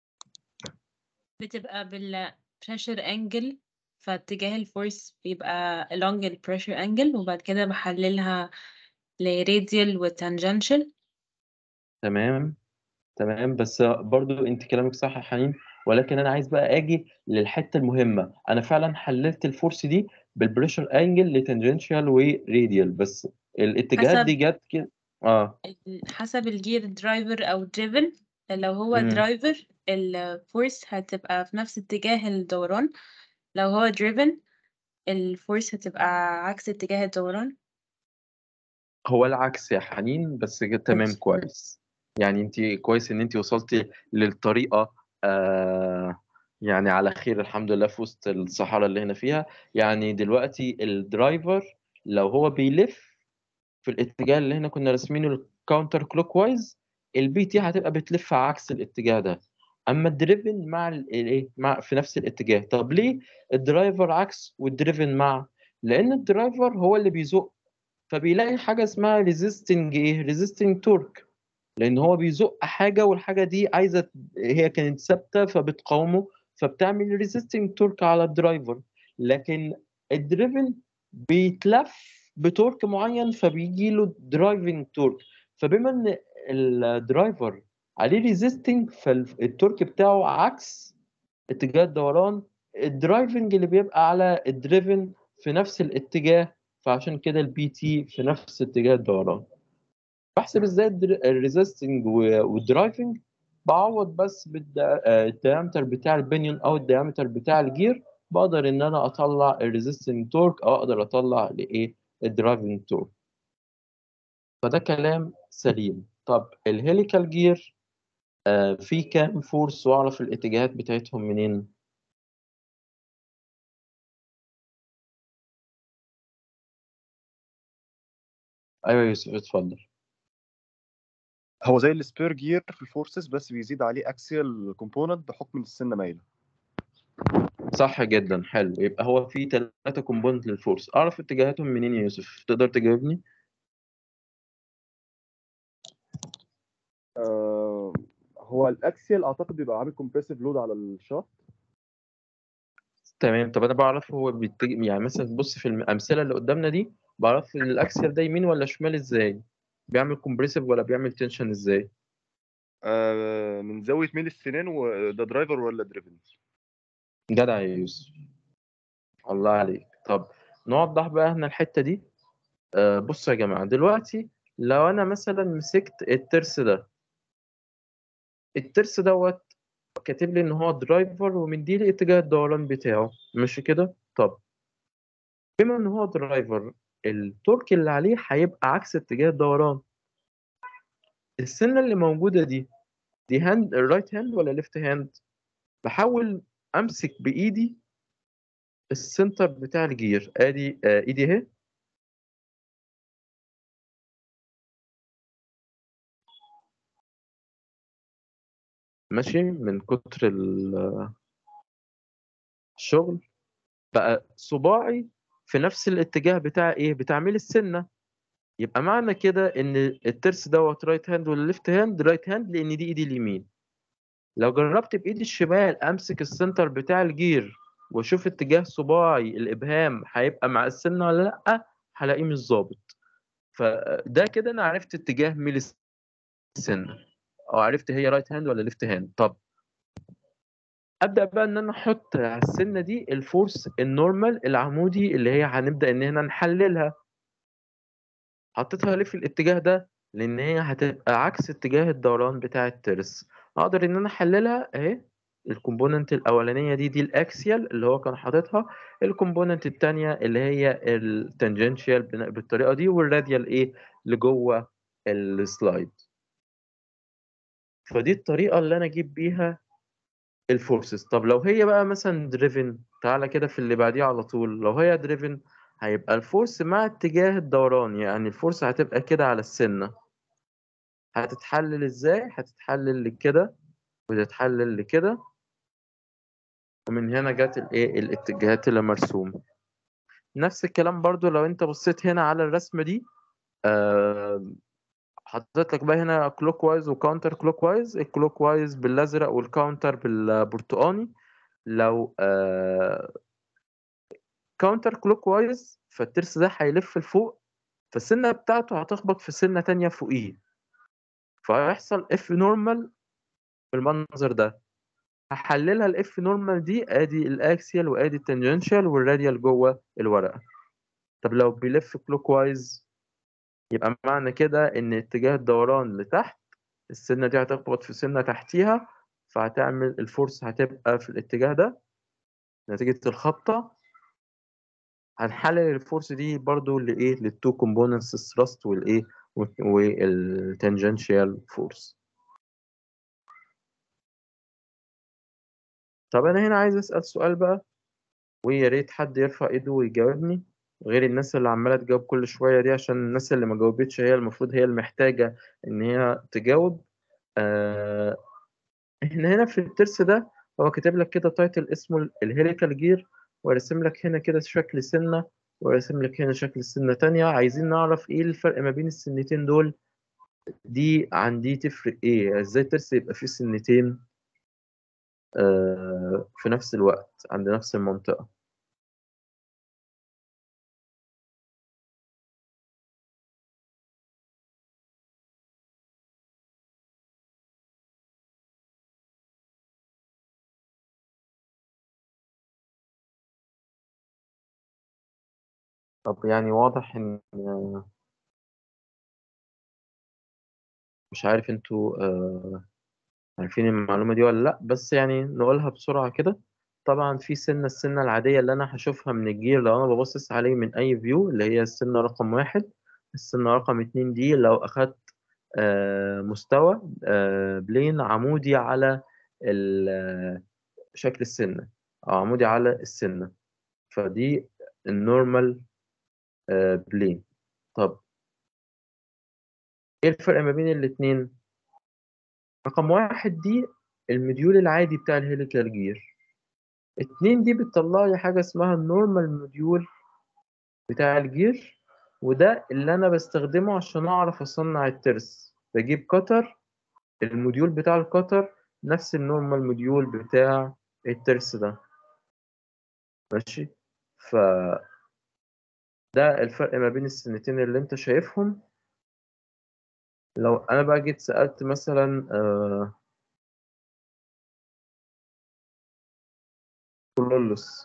بتبقى بال pressure angle، فاتجاه الفورس بيبقى along ال pressure angle، وبعد كده بحللها ل radial و tangential. تمام تمام. بس برضو انت كلامك صح يا حنين، ولكن انا عايز بقى اجي للحته المهمه. انا فعلا حللت الفورس دي بالبريشر انجل لتنجنشال وراديال، بس الاتجاهات دي حسب جت كده. اه. حسب الجير درايفر او driven. لو هو امم درايفر الفورس هتبقى في نفس اتجاه الدوران، لو هو driven الفورس هتبقى عكس اتجاه الدوران. هو العكس يا حنين، بس كده تمام كويس. يعني انت كويس ان انت وصلتي للطريقه آه يعني على خير الحمد لله في وسط الصحراء اللي هنا فيها. يعني دلوقتي الدرايفر لو هو بيلف في الاتجاه اللي هنا كنا راسمينه الكاونتر كلوك وايز، البي تي هتبقى بتلف عكس الاتجاه ده. اما الدريفن مع الايه، مع في نفس الاتجاه. طب ليه الدرايفر عكس والدريفن مع؟ لان الدرايفر هو اللي بيزق، فبيلاقي حاجه اسمها ريزيستنج ايه، ريزيستنج تورك، لان هو بيزق حاجه والحاجه دي عايزه، هي كانت ثابته فبتقاومه، فبتعمل ريزيستنج تورك على الدرايفر. لكن الدريفن بيتلف بتورك معين فبيجي له درايفنج تورك. فبما ان الدرايفر عليه ريزيستنج فالتورك بتاعه عكس اتجاه الدوران، الدرايفنج اللي بيبقى على الدريفن في نفس الاتجاه، فعشان كده البي تي في نفس اتجاه الدوران. بحسب ازاي الريزيستنج والدرايفنج، بعوض بس بالديامتر بتاع البنيون او الديامتر بتاع الجير، بقدر ان انا اطلع الريزيستنج تورك او اقدر اطلع الايه الدرايفنج تورك. فده كلام سليم. طب الهيليكال جير آه في كام فورس واعرف الاتجاهات بتاعتهم منين؟ ايوه يوسف اتفضل. هو زي السبير جير في الفورسز بس بيزيد عليه اكسيال كومبوننت بحكم ان السنه مايله. صح جدا، حلو. يبقى هو في ثلاثة كومبوننت للفورس، اعرف اتجاهاتهم منين يا يوسف؟ تقدر تجاوبني؟ آه هو الاكسيال اعتقد بيبقى عامل كومبريسيف لود على الشافت. تمام. طب انا بعرف هو بيتج... يعني مثلا بص في الامثله اللي قدامنا دي، بعرف الاكسل ده يمين ولا شمال ازاي؟ بيعمل كومبريسيف ولا بيعمل تنشن ازاي؟ آه من زاويه ميل السنان، وده درايفر ولا دريفن؟ جدع يا يوسف، الله عليك. طب نوضح بقى هنا الحته دي. آه بصوا يا جماعه، دلوقتي لو انا مثلا مسكت الترس ده، الترس دوت كاتب لي ان هو درايفر ومدي لي اتجاه الدوران بتاعه، مش كده؟ طب بما ان هو درايفر، التورك اللي عليه هيبقى عكس اتجاه الدوران. السنه اللي موجوده دي دي هاند رايت هاند ولا ليفت هاند؟ بحاول امسك بايدي السنتر بتاع الجير، ادي آه ايدي اهي، ماشي. من كتر ال- الشغل بقى صباعي في نفس الاتجاه بتاع ايه، بتاع ميل السنه. يبقى معنى كده ان الترس دوت رايت هاند ولا ليفت هاند؟ رايت هاند، لان دي ايدي اليمين. لو جربت بايدي الشمال امسك السنتر بتاع الجير واشوف اتجاه صباعي الابهام هيبقى مع السنه ولا لا، هلاقيه مش ظابط. فده كده انا عرفت اتجاه ميل السنه، او عرفت هي رايت هاند ولا ليفت هاند. طب ابدا بقى ان انا احط على السنه دي الفورس النورمال العمودي اللي هي هنبدا ان هنا نحللها. حطيتها ليه في الاتجاه ده؟ لان هي هتبقى عكس اتجاه الدوران بتاع الترس. اقدر ان انا احللها اهي. الكومبوننت الاولانيه دي دي الاكسيال اللي هو كان حاططها، الكومبوننت الثانيه اللي هي التانجنشال بالطريقه دي، والراديال ايه لجوه السلايد. فدي الطريقه اللي انا اجيب بيها الفورسز. طب لو هي بقى مثلا دريفن، تعالى كده في اللي بعديه على طول. لو هي دريفن هيبقى الفورس مع اتجاه الدوران، يعني الفورس هتبقى كده على السنة. هتتحلل ازاي؟ هتتحلل لكده وتتحلل لكده، ومن هنا جت الايه الاتجاهات اللي مرسومة. نفس الكلام برضو لو انت بصيت هنا على الرسمة دي، آه حطيت لك بقى هنا كلوك وايز وكاونتر كلوك وايز. الكلوك وايز بالازرق والكاونتر بالبرتقاني. لو آه كاونتر كلوك وايز فالترس ده هيلف لفوق، فالسنة بتاعته هتخبط في سنة تانية فوقيه، فهيحصل اف نورمال بالمنظر ده. هحللها الاف نورمال دي، ادي الاكسيال وادي التانجنشال والراديال جوه الورقة. طب لو بيلف كلوك وايز، يبقى معنى كده ان اتجاه الدوران لتحت، السنة دي هتخبط في سنة تحتيها، فهتعمل الفورس هتبقى في الاتجاه ده نتيجة الخبطة. هنحلل الفورس دي برضو لايه للتو كومبوننتس، الثراست والايه والتانجنشال فورس. طب انا هنا عايز اسال سؤال بقى، ويا ريت حد يرفع ايده ويجاوبني غير الناس اللي عماله تجاوب كل شويه دي، عشان الناس اللي ما جاوبتش هي المفروض هي المحتاجه ان هي تجاوب. آه احنا هنا في الترس ده هو كاتب لك كده تايتل اسمه الهيليكال جير، ورسم لك هنا كده شكل سنه، ورسم لك هنا شكل سنه تانية. عايزين نعرف ايه الفرق ما بين السنتين دول، دي عن دي تفرق ايه؟ ازاي ترس يبقى فيه سنتين آه في نفس الوقت عند نفس المنطقه؟ طب يعني واضح ان مش عارف انتوا آه، عارفين المعلومة دي ولا لأ، بس يعني نقولها بسرعة كده. طبعا في سنة السنة العادية اللي أنا هشوفها من الجير لو أنا ببصص عليه من أي فيو، اللي هي السنة رقم واحد. السنة رقم اتنين دي لو أخدت آه، مستوى آه، بلين عمودي على ال- آه، شكل السنة، أو عمودي على السنة، فدي النورمال بلين. طب إيه الفرق ما بين الاتنين؟ رقم واحد دي المديول العادي بتاع الهيليكال جير. اتنين دي بتطلع لي حاجة اسمها النورمال موديول بتاع الجير، وده اللي أنا بستخدمه عشان أعرف أصنع الترس. بجيب قطر، الموديول بتاع القطر نفس النورمال موديول بتاع الترس ده. ماشي، فده الفرق ما بين السنتين اللي انت شايفهم. لو أنا بقى جيت سألت مثلا آه كولولوس،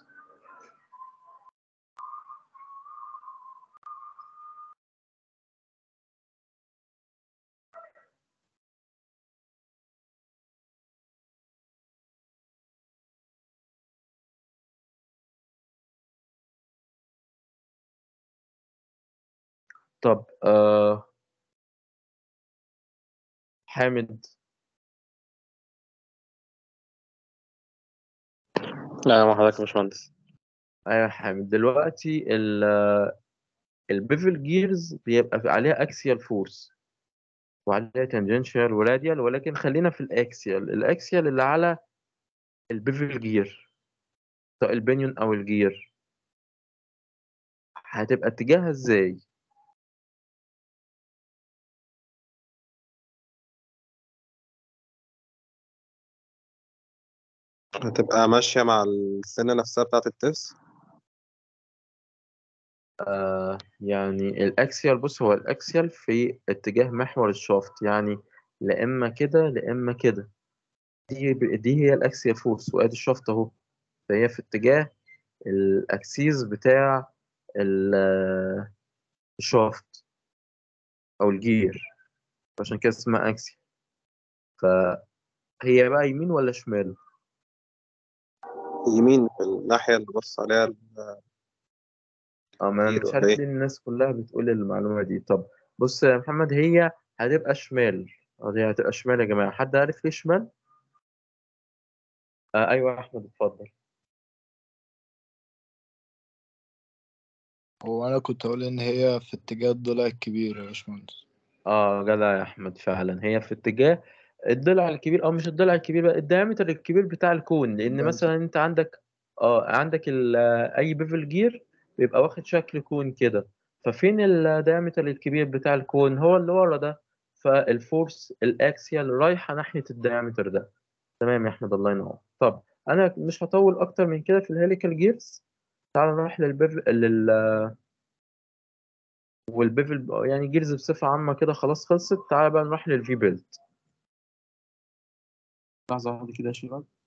طب آه حامد، لا مع حضرتك يا باشمهندس. أيوة حامد، دلوقتي البيفل جيرز بيبقى عليها اكسيال فورس وعليها تانجنشال وراديال، ولكن خلينا في الاكسيال. الاكسيال اللي على البيفل جير، سواء البنيون او الجير، هتبقى اتجاهها ازاي؟ هتبقى ماشية مع السنة نفسها بتاعة الترس. آه يعني الاكسيال، بص هو الاكسيال في اتجاه محور الشافت، يعني لا اما كده لا اما كده. دي دي هي الاكسيال فورس، وادي الشافت اهو، فهي في اتجاه الاكسيس بتاع ال- الشافت او الجير، عشان كده اسمها اكسيال. فهي بقى يمين ولا شمال؟ يمين في الناحية اللي بص عليها اه، ما انا الجير مش ولا عارف ايه؟ ليه الناس كلها بتقول المعلومة دي. طب بص يا محمد، هي هتبقى شمال. اه دي هتبقى شمال يا جماعة، حد عارف ليه شمال؟ آه ايوه يا احمد اتفضل. هو انا كنت اقول ان هي في اتجاه الضلع الكبير يا باشمهندس. اه جدع يا احمد، فعلا هي في اتجاه الضلع الكبير، او مش الضلع الكبير بقى، الديامتر الكبير بتاع الكون. لان الدايمتر. مثلا انت عندك اه عندك ال- آه، اي بيفل جير بيبقى واخد شكل كون كده، ففين الديامتر الكبير بتاع الكون؟ هو اللي ورا ده. فالفورس الاكسيال رايحة ناحية الديامتر ده. تمام يا احمد، الله ينور. طب انا مش هطول اكتر من كده في الهيليكال جيرز. تعال نروح للبيفل لل والبيفل، يعني جيرز بصفة عامة كده خلاص خلصت. تعال بقى نروح للفي بيلت. لحظة واحدة كده يا شباب.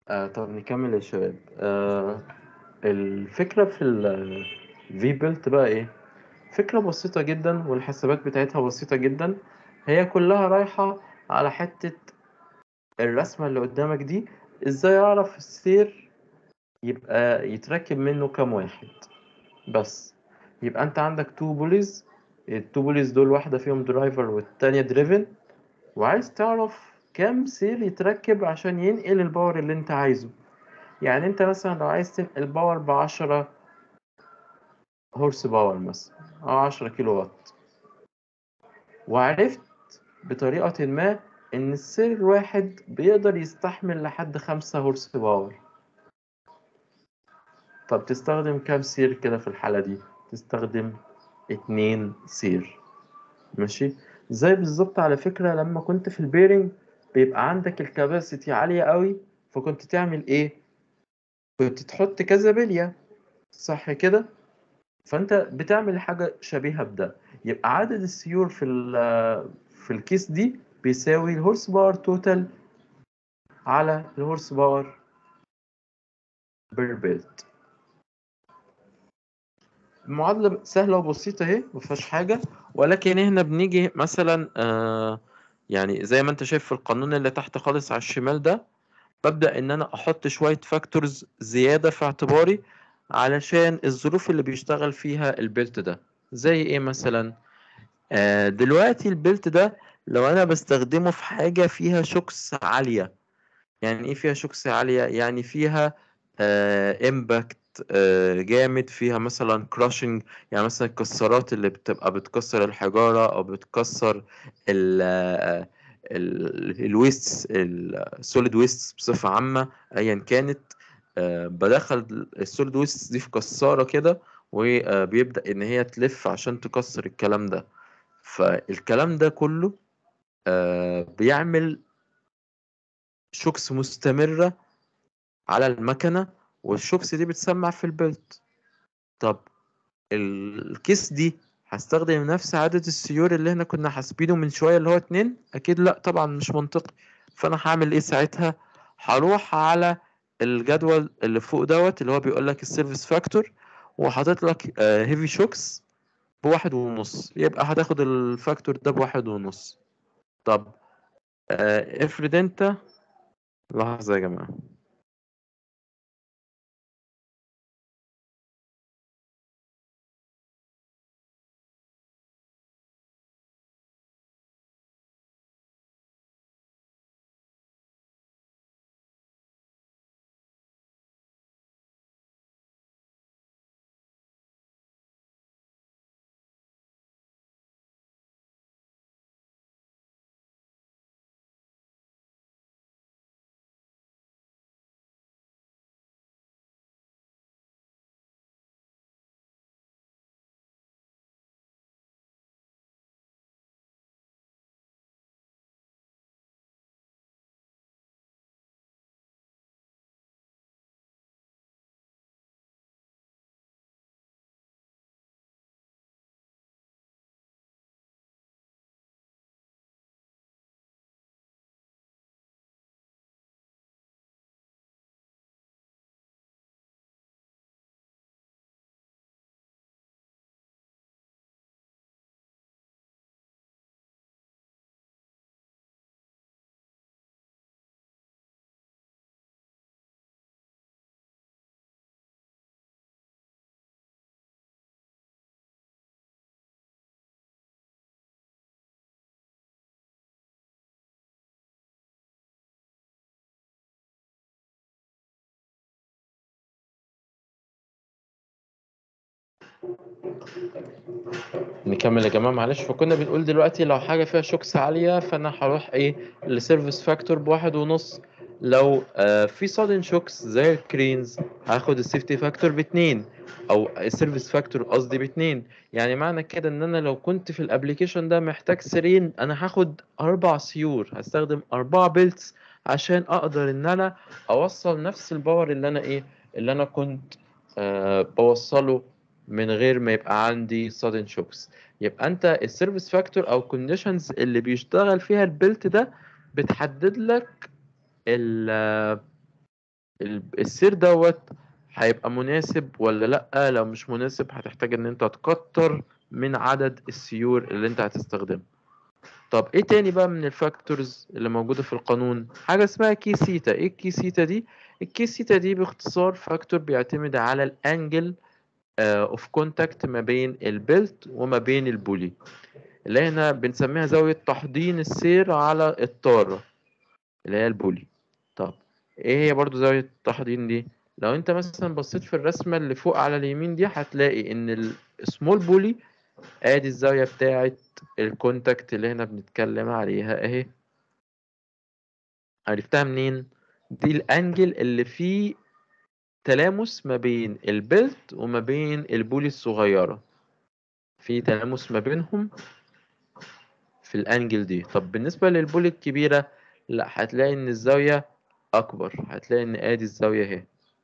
آه طب نكمل يا شباب. آه الفكرة في ال في بيلت بقى ايه؟ فكرة بسيطة جدا والحسابات بتاعتها بسيطة جدا. هي كلها رايحة على حتة الرسمة اللي قدامك دي، ازاي اعرف السير يبقى يتركب منه كام واحد بس. يبقى انت عندك تو بوليز، التو بوليز دول واحدة فيهم درايفر والتانية دريفن، وعايز تعرف كام سير يتركب عشان ينقل الباور اللي انت عايزه. يعني انت مثلا لو عايز تنقل باور بعشرة هورس باور مثلا او عشرة كيلو وات، وعرفت بطريقة ما ان السير الواحد بيقدر يستحمل لحد خمسة هورس باور، طب تستخدم كام سير كده في الحالة دي؟ تستخدم اتنين سير. ماشي. زي بالظبط على فكرة لما كنت في البيرنج بيبقى عندك الكباسيتي عالية قوي، فكنت تعمل ايه؟ كنت تحط كذا بلية، صح كده؟ فانت بتعمل حاجة شبيهة بده. يبقى عدد السيور في ال- في الكيس دي بيساوي الهورس باور توتال على الهورس باور بير بيلت. المعادلة سهلة وبسيطة اهي، مفيهاش حاجة. ولكن هنا بنيجي مثلا آه يعني زي ما انت شايف في القانون اللي تحت خالص على الشمال ده، ببدأ ان انا احط شوية فاكتورز زيادة في اعتباري علشان الظروف اللي بيشتغل فيها البيلت ده. زي ايه مثلا؟ آه دلوقتي البيلت ده لو انا بستخدمه في حاجة فيها شوكس عالية. يعني ايه فيها شوكس عالية؟ يعني فيها آه امباكت آه جامد، فيها مثلا كراشنج، يعني مثلا الكسرات اللي بتبقى بتكسر الحجارة او بتكسر ال الويست السوليد ويست بصفة عامة ايا كانت. آه بدخل السوليد ويست دي في كسارة كده، وبيبدأ ان هي تلف عشان تكسر الكلام ده. فالكلام ده كله آه بيعمل شوكس مستمرة على المكنة، والشوكس دي بتسمع في البلت. طب الكيس دي هستخدم نفس عدد السيور اللي احنا كنا حاسبينه من شوية اللي هو اتنين؟ اكيد لا طبعا، مش منطقي. فانا هعمل ايه ساعتها؟ هروح على الجدول اللي فوق دوت اللي هو بيقول لك السيرفيس فاكتور، وحاطط لك هيفي شوكس بواحد ونص، يبقى هتاخد الفاكتور ده بواحد ونص. طب آه، افرض انت، لحظة يا جماعة. نكمل يا جماعة معلش. فكنا بنقول دلوقتي لو حاجة فيها شوكس عالية فأنا هروح إيه لسيرفيس فاكتور بواحد ونص. لو آه في صادن شوكس زي الكرينز هاخد السيفتي فاكتور باتنين، أو السيرفيس فاكتور قصدي باتنين. يعني معنى كده إن أنا لو كنت في الأبليكيشن ده محتاج سيرين، أنا هاخد أربع سيور، هستخدم أربعة بيلتس عشان أقدر إن أنا أوصل نفس الباور اللي أنا إيه اللي أنا كنت آه بوصله من غير ما يبقى عندي sudden shocks. يبقى انت السيرفيس فاكتور او conditions اللي بيشتغل فيها البيلت ده بتحدد لك ال ال- السير دوت هيبقى مناسب ولا لأ. لو مش مناسب هتحتاج ان انت تكتر من عدد السيور اللي انت هتستخدمها. طب ايه تاني بقى من الفاكتورز اللي موجودة في القانون؟ حاجة اسمها كي سيتا. ايه الكي سيتا دي؟ الكي سيتا دي باختصار فاكتور بيعتمد على الانجل اوف كونتاكت ما بين البلت وما بين البولي، اللي هنا بنسميها زاوية تحضين السير على الطارة اللي هي البولي. طب ايه هي برضو زاوية التحضين دي؟ لو انت مثلا بصيت في الرسمة اللي فوق على اليمين دي هتلاقي ان السمول بولي ادي الزاوية بتاعة الكونتاكت اللي هنا بنتكلم عليها اهي. عرفتها منين؟ دي الانجل اللي فيه تلامس ما بين البلت وما بين البولي الصغيرة، في تلامس ما بينهم في الانجل دي. طب بالنسبة للبولي الكبيرة لا، هتلاقي ان الزاوية اكبر، هتلاقي ان ادي الزاوية اهي.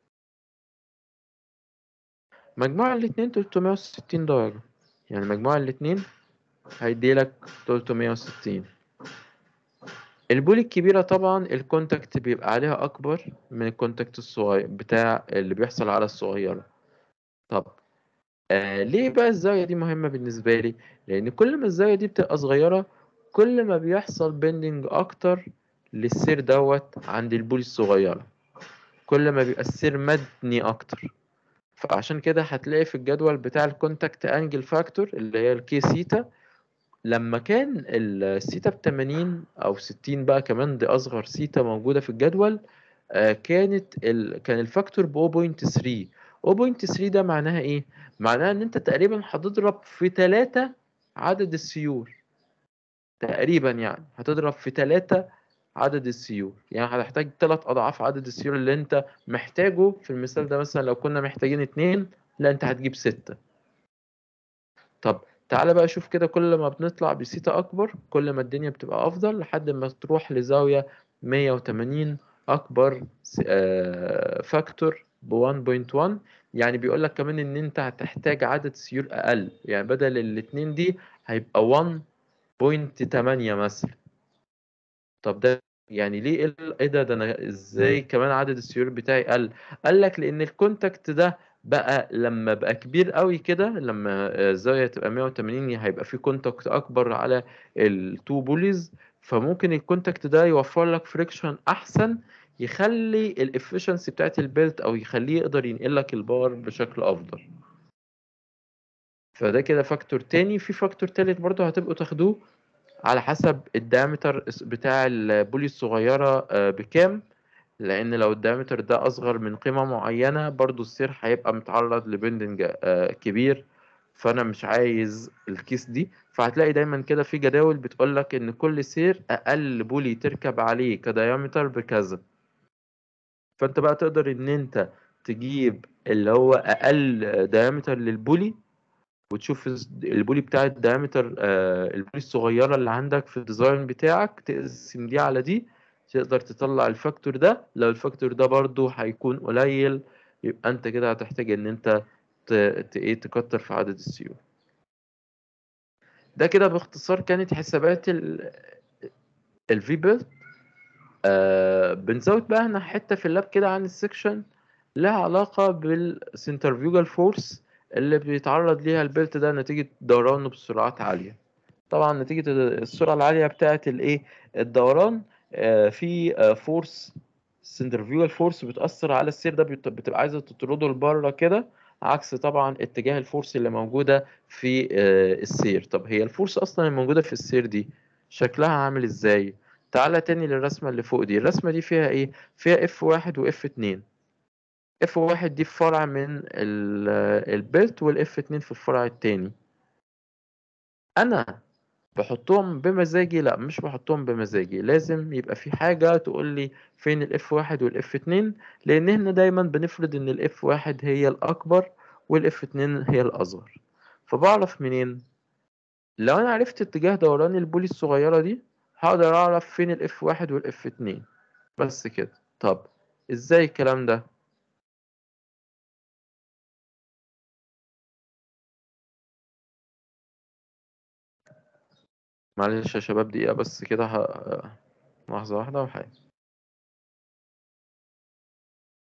مجموع الاتنين تلتمية وستين درجة، يعني مجموع الاتنين هيديلك تلتمية وستين. البولي الكبيرة طبعا الكونتاكت بيبقى عليها أكبر من الكونتاكت الصغير بتاع اللي بيحصل على الصغيرة. طب آه ليه بقى الزاوية دي مهمة بالنسبة لي؟ لأن كل ما الزاوية دي بتبقى صغيرة كل ما بيحصل بندنج أكتر للسير دوت عند البولي الصغيرة، كل ما بيبقى السير مدني أكتر. فعشان كده هتلاقي في الجدول بتاع الكونتاكت انجل فاكتور اللي هي الكي سيتا، لما كان السيتا بتمانين او ستين بقى كمان، دي اصغر سيتا موجودة في الجدول، آه كانت ال... كان الفاكتور ب صفر فاصلة تلاتة. صفر فاصلة تلاتة ده معناها ايه؟ معناها ان انت تقريبا هتضرب في تلاتة عدد السيور، تقريبا يعني هتضرب في تلاتة عدد السيول، يعني هتحتاج تلات أضعاف عدد السيول اللي أنت محتاجه. في المثال ده مثلا لو كنا محتاجين اتنين، لا أنت هتجيب ستة. طب تعالى بقى شوف كده، كل ما بنطلع بسيتا أكبر كل ما الدنيا بتبقى أفضل لحد ما تروح لزاوية مية وتمانين، أكبر فاكتور ب واحد فاصلة واحد. يعني بيقول لك كمان إن أنت هتحتاج عدد سيول أقل، يعني بدل الاتنين دي هيبقى واحد فاصلة تمانية مثلا. طب ده يعني ليه؟ ايه ال- إيه ده ده انا ازاي كمان عدد السيول بتاعي قل؟ قال لك لان الكونتاكت ده بقى لما بقى كبير قوي كده، لما الزاويه تبقى مية وتمانين هيبقى في كونتاكت اكبر على التو بوليز، فممكن الكونتاكت ده يوفر لك فريكشن احسن، يخلي الافشنسي بتاعت البيلت او يخليه يقدر ينقل لك الباور بشكل افضل. فده كده فاكتور تاني. في فاكتور تالت برضه هتبقوا تاخدوه على حسب الدايمتر بتاع البولي الصغيرة آه، بكام، لأن لو الدايمتر ده أصغر من قيمة معينة برضو السير هيبقى متعرض لبندنج آه، كبير، فأنا مش عايز الكيس دي. فهتلاقي دايما كده في جداول بتقولك إن كل سير أقل بولي تركب عليه كدايمتر بكذا. فأنت بقى تقدر إن أنت تجيب اللي هو أقل دايمتر للبولي، وتشوف البولي بتاع الدايمتر آه البولي الصغيرة اللي عندك في الديزاين بتاعك، تقسم دي على دي تقدر تطلع الفاكتور ده. لو الفاكتور ده برضو هيكون قليل يبقى انت كده هتحتاج ان انت ت... ت... ايه تكتر في عدد السيول. ده كده باختصار كانت حسابات ال الفي بيلت. آه بنزود بقى هنا حتة في اللاب كده عن السكشن لها علاقة بالسنترفيوجال فورس اللي بيتعرض ليها البيلت ده نتيجة دورانه بسرعات عالية. طبعا نتيجة السرعة العالية بتاعة الايه الدوران، آه، في فورس سنترفيوال فورس بتأثر على السير ده، بت- بتبقى عايزة تطرده لبره كده، عكس طبعا اتجاه الفورس اللي موجودة في آه، السير. طب هي الفورس أصلا الموجودة في السير دي شكلها عامل ازاي؟ تعالى تاني للرسمة اللي فوق دي. الرسمة دي فيها ايه؟ فيها اف واحد واف اتنين. اف واحد دي في فرع من ال- البيلت، والاف اتنين في الفرع التاني. انا بحطهم بمزاجي؟ لا مش بحطهم بمزاجي، لازم يبقى في حاجة تقول لي فين الاف واحد والاف اتنين، لان احنا دايما بنفرض ان الاف واحد هي الاكبر والاف اتنين هي الاصغر. فبعرف منين؟ لو انا عرفت اتجاه دوران البولي الصغيرة دي هقدر اعرف فين الاف واحد والاف اتنين، بس كده. طب ازاي الكلام ده؟ معلش يا شباب دقيقة بس كده ه... لحظة واحدة وحاجة.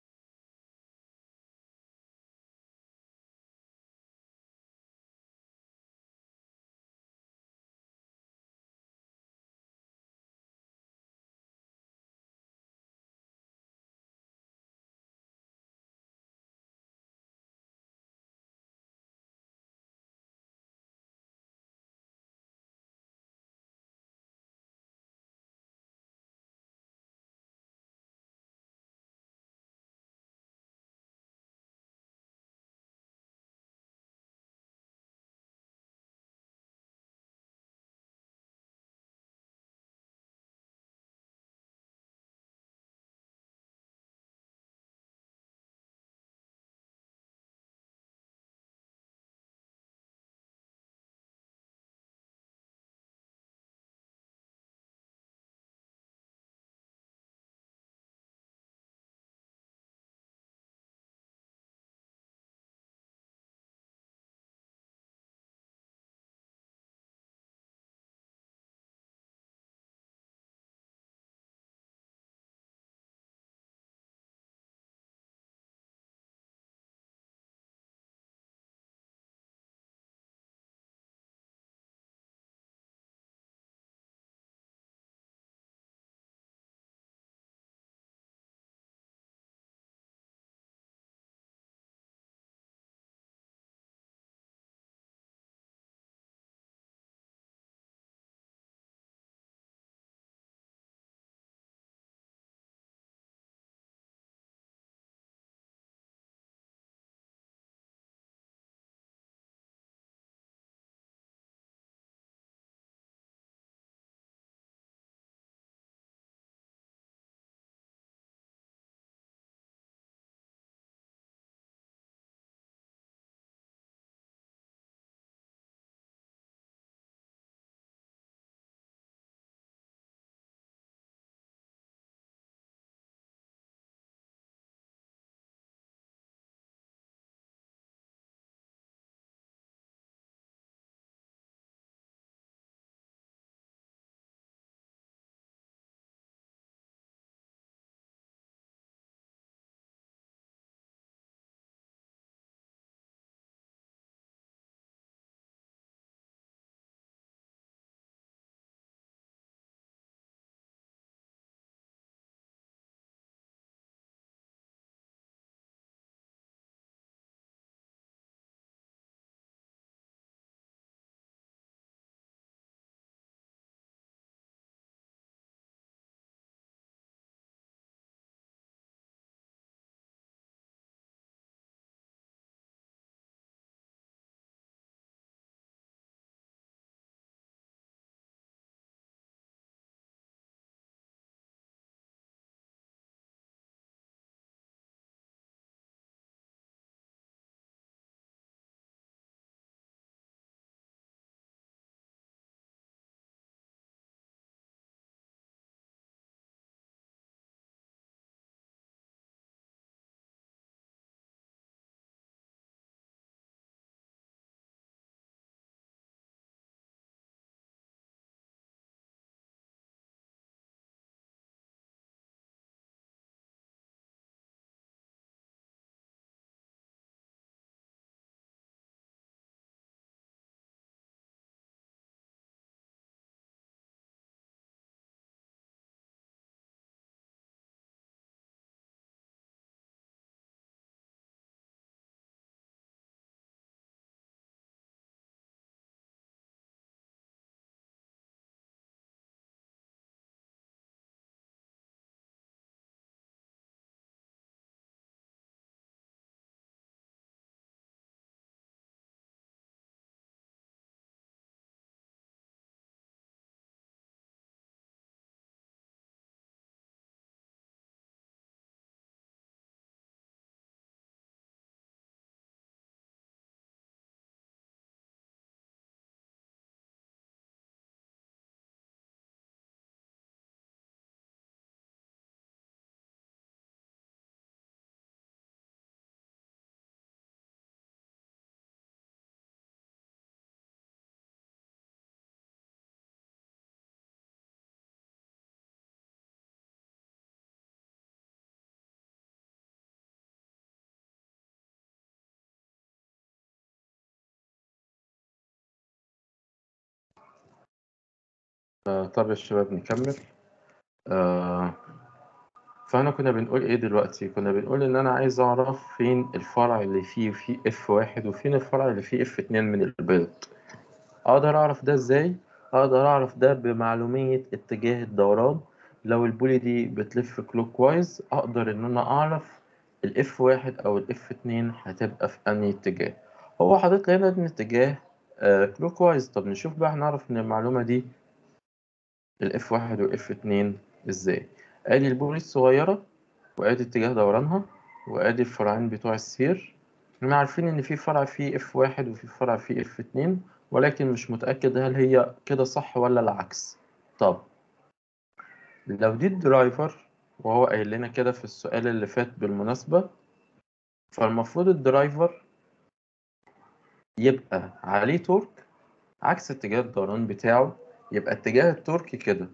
آه طب يا شباب نكمل. آه فاحنا كنا بنقول ايه دلوقتي؟ كنا بنقول ان انا عايز اعرف فين الفرع اللي فيه فيه اف واحد وفين الفرع اللي فيه اف اتنين من البيض. اقدر اعرف ده ازاي؟ اقدر اعرف ده بمعلومية اتجاه الدوران. لو البولي دي بتلف كلوك وايز اقدر ان انا اعرف الاف واحد او الاف اتنين هتبقى في انهي اتجاه. هو حاطط لي هنا ان اتجاه آه كلوك وايز. طب نشوف بقى هنعرف من المعلومة دي الاف واحد والاف اتنين ازاي. ادي البولي الصغيرة وادي اتجاه دورانها وادي الفرعين بتوع السير. احنا عارفين ان في فرع فيه اف واحد وفي فرع فيه اف اتنين، ولكن مش متأكد هل هي كده صح ولا العكس. طب لو دي الدرايفر وهو قايل لنا كده في السؤال اللي فات بالمناسبة، فالمفروض الدرايفر يبقى عليه تورك عكس اتجاه الدوران بتاعه، يبقى اتجاه التورك كده.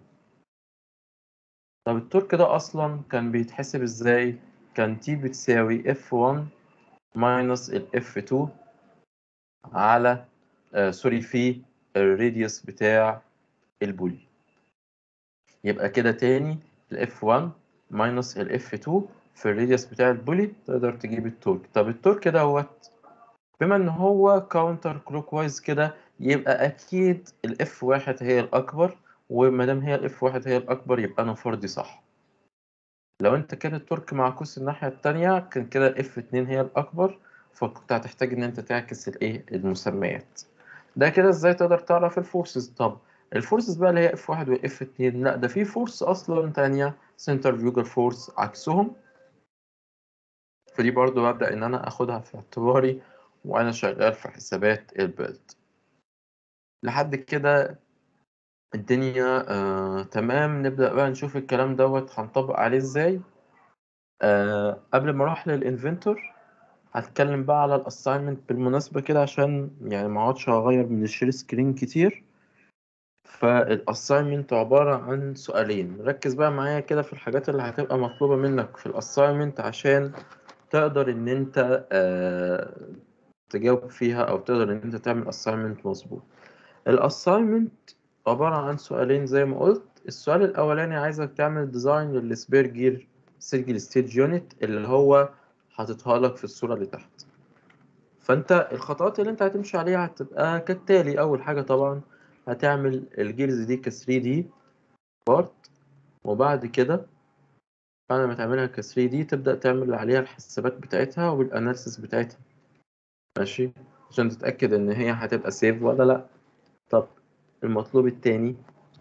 طب التورك ده اصلا كان بيتحسب ازاي؟ كان تي بتساوي اف واحد ماينس ال اف اتنين على آه سوري في الراديوس بتاع البولي. يبقى كده تاني ال اف واحد ماينس ال اف اتنين في الراديوس بتاع البولي تقدر تجيب التورك. طب التورك دوت بما ان هو كاونتر كلوك وايز كده يبقى اكيد ال اف واحد هي الاكبر، وما دام هي ال اف واحد هي الاكبر يبقى انا فردي صح. لو انت كان التورك معكوس الناحية التانية كان كده ال اف اتنين هي الاكبر، فكنت هتحتاج ان انت تعكس الايه المسميات. ده كده ازاي تقدر تعرف الفورسز؟ طب الفورسز بقى اللي هي اف واحد و اف اتنين، لا ده في فورس اصلا تانية سنترفيوجال فورس عكسهم. فدي برضو ببدأ ان انا اخدها في اعتباري وانا شغال في حسابات البيلد. لحد كده الدنيا آه تمام. نبدأ بقى نشوف الكلام دوت هنطبق عليه ازاي. آه قبل ما اروح للانفنتور هتكلم بقى على الاساينمنت بالمناسبة كده، عشان يعني ما اقعدش اغير من الشير سكرين كتير. فالاساينمنت عبارة عن سؤالين. ركز بقى معايا كده في الحاجات اللي هتبقى مطلوبة منك في الاساينمنت عشان تقدر ان انت آه تجاوب فيها او تقدر ان انت تعمل اساينمنت مظبوط. الاساينمنت عبارة عن سؤالين زي ما قلت. السؤال الاولاني عايزك تعمل ديزاين للسبير جير سنجل ستيج يونت اللي هو حاططها لك في الصورة اللي تحت. فانت الخطوات اللي انت هتمشي عليها هتبقى كالتالي. اول حاجة طبعا هتعمل الجيرز دي ك ثري دي بارت، وبعد كده بعد ما تعملها ك ثري دي تبدأ تعمل عليها الحسابات بتاعتها والاناليسيس بتاعتها، ماشي، عشان تتأكد ان هي هتبقى سيف ولا لا. طب المطلوب التاني،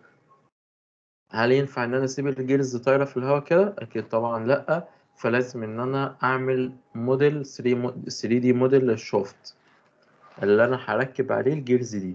هل ينفع ان انا اسيب الجيرز طايرة في الهواء كده؟ اكيد طبعا لا. فلازم ان انا اعمل موديل ثري دي موديل للشوفت اللي انا هركب عليه الجيرز دي.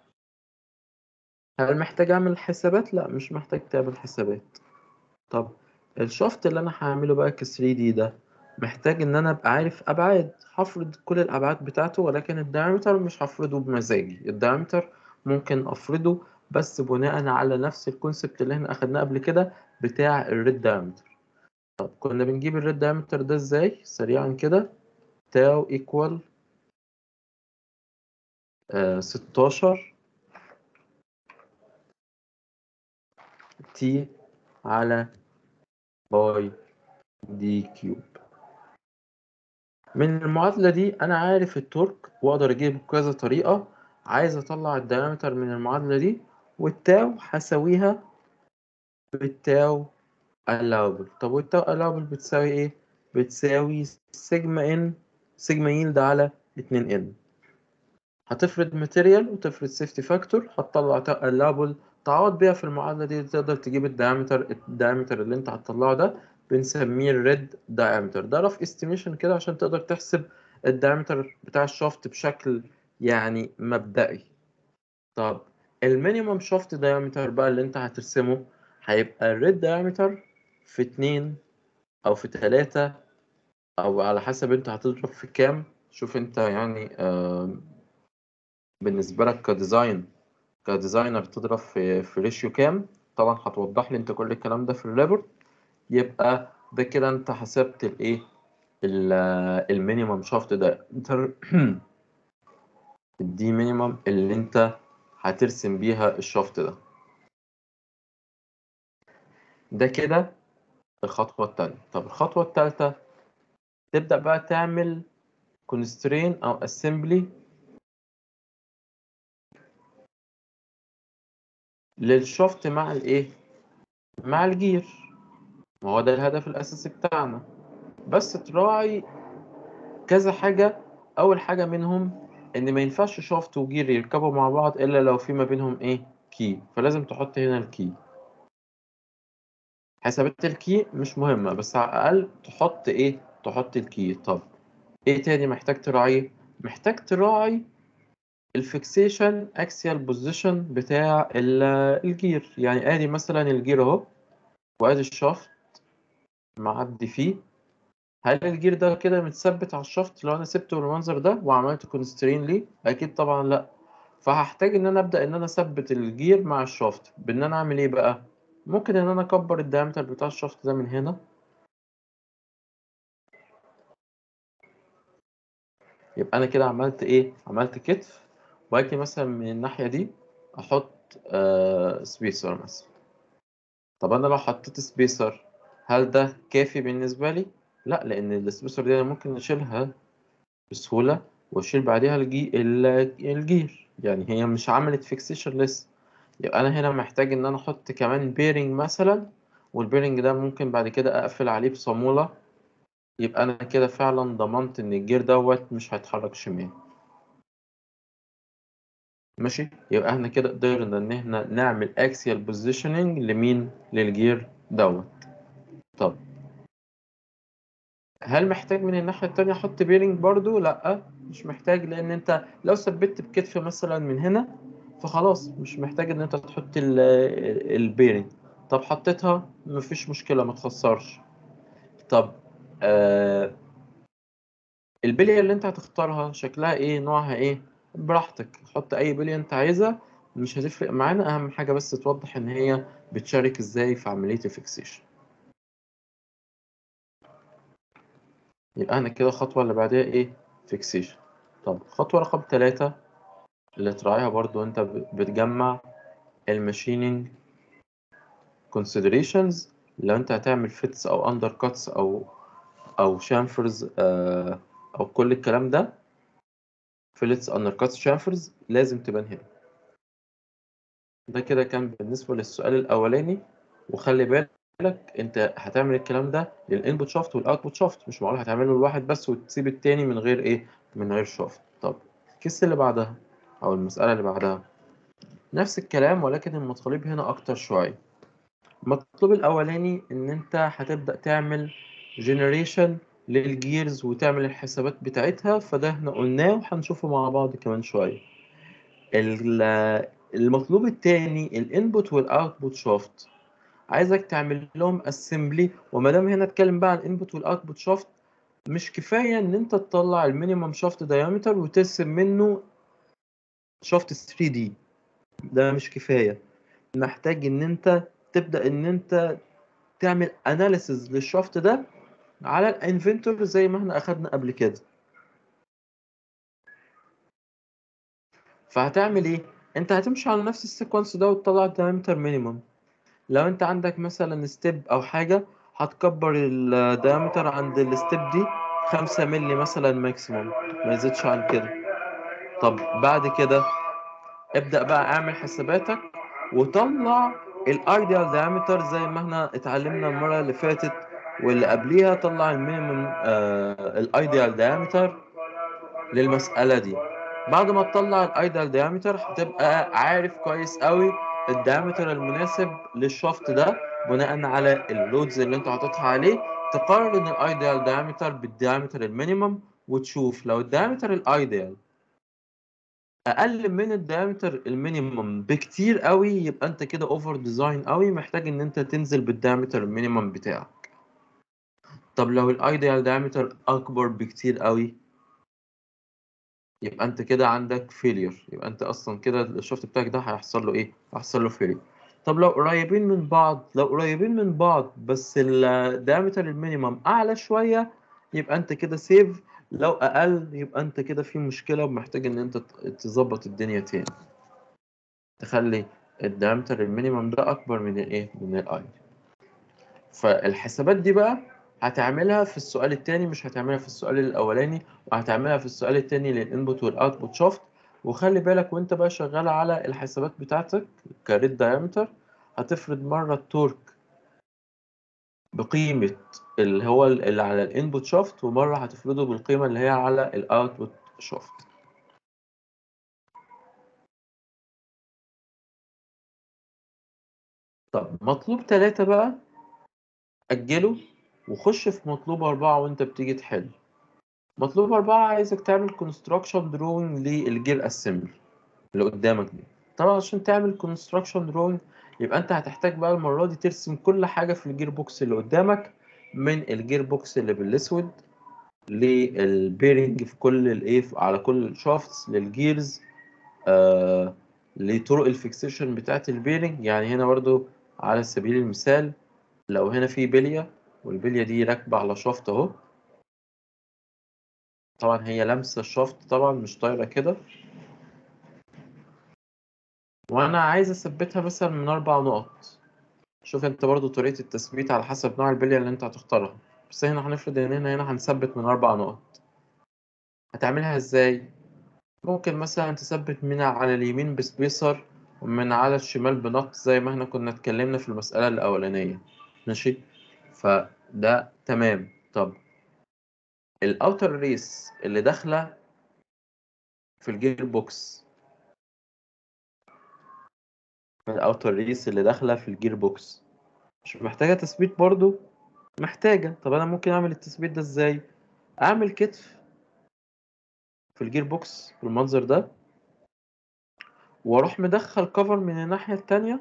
هل محتاج اعمل حسابات؟ لا مش محتاج تعمل حسابات. طب الشافت اللي انا هعمله بقى ك ثري دي ده محتاج ان انا ابقى عارف ابعاد. هفرض كل الابعاد بتاعته، ولكن الدايمتر مش هفرضه بمزاجي. الدايمتر ممكن افرضه بس بناء على نفس الكونسبت اللي احنا اخدناه قبل كده بتاع الريد دايمتر. طب كنا بنجيب الريد دايمتر ده ازاي سريعا كده؟ تاو ايكوال ستاشر تي على باي دي كيوب. من المعادلة دي أنا عارف التورك وأقدر أجيب كذا طريقة. عايز أطلع الدايمتر من المعادلة دي، والتاو هساويها بالتاو allowable. طب والتاو allowable بتساوي إيه؟ بتساوي سيجما إن سيجما يلد على اتنين إن. هتفرض ماتيريال وتفرض سيفتي فاكتور، هتطلع تاو allowable تعوض بيها في المعادلة دي تقدر تجيب الدايمتر. الدايمتر اللي أنت هتطلعه ده بنسميه الريد دايمتر. ده رف استيميشن كده عشان تقدر تحسب الدايمتر بتاع الشافت بشكل يعني مبدئي. طب المينيمم شافت دايمتر بقى اللي انت هترسمه هيبقى الريد دايمتر في اتنين او في تلاتة، او على حسب انت هتضرب في كام. شوف انت يعني آه بالنسبة لك كديزاين كديزاينر تضرب في في ريشيو كام. طبعا هتوضح لي انت كل الكلام ده في الريبورت. يبقى ده كده انت حسبت الايه المينيمم شافت ده انتر دي مينيمم اللي انت هترسم بيها الشافت ده. ده كده الخطوة التانية. طب الخطوة التالتة تبدأ بقى تعمل constraint أو assembly للشفط مع الإيه؟ مع الجير. ما هو ده الهدف الأساسي بتاعنا، بس تراعي كذا حاجة. أول حاجة منهم إن ما ينفعش شافت وجير يركبوا مع بعض إلا لو في ما بينهم إيه؟ كي، فلازم تحط هنا الكي. حسابات الكي مش مهمة، بس على الأقل تحط إيه؟ تحط الكي. طب إيه تاني محتاج تراعيه؟ محتاج تراعي الفيكسيشن اكسيال بوزيشن بتاع ال- الجير. يعني ادي مثلا الجير اهو، وادي الشافت معدي فيه. هل الجير ده كده متثبت على الشافت لو انا سبته بالمنظر ده وعملت كونسترين ليه؟ اكيد طبعا لا. فهحتاج ان انا ابدا ان انا اثبت الجير مع الشافت بان انا اعمل ايه بقى؟ ممكن ان انا اكبر الدايمتر بتاع الشافت ده من هنا، يبقى انا كده عملت ايه؟ عملت كتف. واجي مثلا من الناحيه دي احط آه سبيسر مثلا. طب انا لو حطيت سبيسر هل ده كافي بالنسبه لي؟ لا، لان السبيسر دي انا ممكن اشيلها بسهوله واشيل بعدها الجي ال- الجير، يعني هي مش عملت فيكسيشن لسه. يبقى انا هنا محتاج ان انا احط كمان بيرنج مثلا، والبيرنج ده ممكن بعد كده اقفل عليه بصاموله. يبقى انا كده فعلا ضمنت ان الجير دوت مش هيتحرك شمال. ماشي، يبقى احنا كده قدرنا ان احنا نعمل اكسيال بوزيشننج لمين؟ للجير دوت. طب هل محتاج من الناحية التانية احط بيرنج برضو؟ لا مش محتاج، لان انت لو ثبت بكتف مثلا من هنا فخلاص مش محتاج ان انت تحط ال- البيرنج. طب حطيتها مفيش مشكلة، ما تخسرش. طب آه البلية اللي انت هتختارها شكلها ايه؟ نوعها ايه؟ براحتك، حط اي بلية انت عايزها، مش هتفرق معانا. اهم حاجة بس توضح ان هي بتشارك ازاي في عملية الفيكسيشن. يبقى انا كده الخطوة اللي بعدها ايه؟ فيكسيشن. طب خطوة رقم ثلاثة اللي تراعيها برضو انت ب- بتجمع الماشينينج considerations. لو انت هتعمل فيتس او اندر كاتس او او شامفرز آه او كل الكلام ده، فيلتس اندر كاتس شامفرز لازم تبان هنا. ده كده كان بالنسبة للسؤال الاولاني. وخلي بالك انت هتعمل الكلام ده للانبوت شافت والاوتبوت شافت، مش معقول هتعمله لواحد بس وتسيب التاني من غير ايه؟ من غير شافت. طب الكيس اللي بعدها او المسألة اللي بعدها نفس الكلام، ولكن المطالب هنا اكتر شوية. المطلوب الأولاني إن أنت هتبدأ تعمل generation للجيرز وتعمل الحسابات بتاعتها، فده احنا قلناه وهنشوفه مع بعض كمان شوية. ال- المطلوب التاني الانبوت والاوتبوت شافت، عايزك تعمل لهم assembly. وما دام هنا اتكلم بقى عن الانبوت والاوتبوت شافت، مش كفاية إن أنت تطلع المينيمم شافت diameter وترسم منه شافت ثري دي. ده مش كفاية، محتاج إن أنت تبدأ إن أنت تعمل اناليسز للشافت ده على الانفنتور زي ما احنا اخدنا قبل كده. فهتعمل ايه؟ انت هتمشي على نفس السيكونس ده وتطلع الدايمتر مينيمم. لو انت عندك مثلا ستيب او حاجه، هتكبر الدايمتر عند الستيب دي خمسة مللي مثلا ماكسيموم، ما يزيدش عن كده. طب بعد كده ابدأ بقى اعمل حساباتك وطلع الايديال دايمتر زي ما احنا اتعلمنا المره اللي فاتت واللي قبليها. طلع المينيمم الايديال دايمتر للمسألة دي. بعد ما تطلع الايديال دايمتر هتبقى عارف كويس قوي الدايمتر المناسب للشافت ده بناء على اللودز اللي انت حاططها عليه. تقارن الايديال دايمتر بالدايمتر المينيمم وتشوف لو الدايمتر الايديال اقل من الدايمتر المينيمم بكتير قوي، يبقى انت كده اوفر ديزاين قوي، محتاج ان انت تنزل بالدايمتر المينيمم بتاعك. طب لو الايديال دايمتر اكبر بكتير قوي، يبقى انت كده عندك فيلير، يبقى انت اصلا كده الشفت بتاعك ده هيحصل له ايه؟ هيحصل له فيلير. طب لو قريبين من بعض، لو قريبين من بعض بس الدايمتر المينيمم اعلى شويه، يبقى انت كده سيف. لو اقل يبقى انت كده في مشكله ومحتاج ان انت تظبط الدنيا تاني، تخلي الدايمتر المينيمم ده اكبر من الايه؟ من الاي. فالحسابات دي بقى هتعملها في السؤال التاني، مش هتعملها في السؤال الاولاني، وهتعملها في السؤال التاني للانبوت والاوتبوت شافت. وخلي بالك وانت بقى شغال على الحسابات بتاعتك كريت دايمتر، هتفرض مرة التورك بقيمة اللي هو اللي على الانبوت شافت، ومرة هتفرضه بالقيمة اللي هي على الاوتبوت شافت. طب مطلوب تلاتة بقى أجله وخش في مطلوب أربعة وأنت بتيجي تحل. مطلوب أربعة عايزك تعمل construction drawing للجير assembly اللي قدامك دي. طبعا عشان تعمل construction drawing يبقى أنت هتحتاج بقى المرة دي ترسم كل حاجة في الجير بوكس اللي قدامك، من الجير بوكس اللي بالأسود للبيرنج في كل الإيه على كل الشافتس للجيرز، آه لطرق الفيكسيشن بتاعت البيرنج. يعني هنا برضو على سبيل المثال لو هنا في بلية والبلية دي راكبة على شافت اهو، طبعا هي لامسة الشافت طبعا مش طايرة كده، وانا عايز اثبتها مثلا من اربع نقط. شوف انت برضو طريقة التثبيت على حسب نوع البلية اللي انت هتختارها، بس هنا هنفرض ان هنا هنا هنثبت من اربع نقط. هتعملها ازاي؟ ممكن مثلا تثبت من على اليمين بسبيسر ومن على الشمال بنقط زي ما احنا كنا اتكلمنا في المسألة الأولانية، ماشي؟ فده تمام. طب الأوتر ريس اللي داخلة في الجير بوكس، الأوتر ريس اللي داخلة في الجير بوكس مش محتاجة تثبيت برضو؟ محتاجة. طب أنا ممكن أعمل التثبيت ده إزاي؟ أعمل كتف في الجير بوكس بالمنظر ده، وأروح مدخل كفر من الناحية التانية.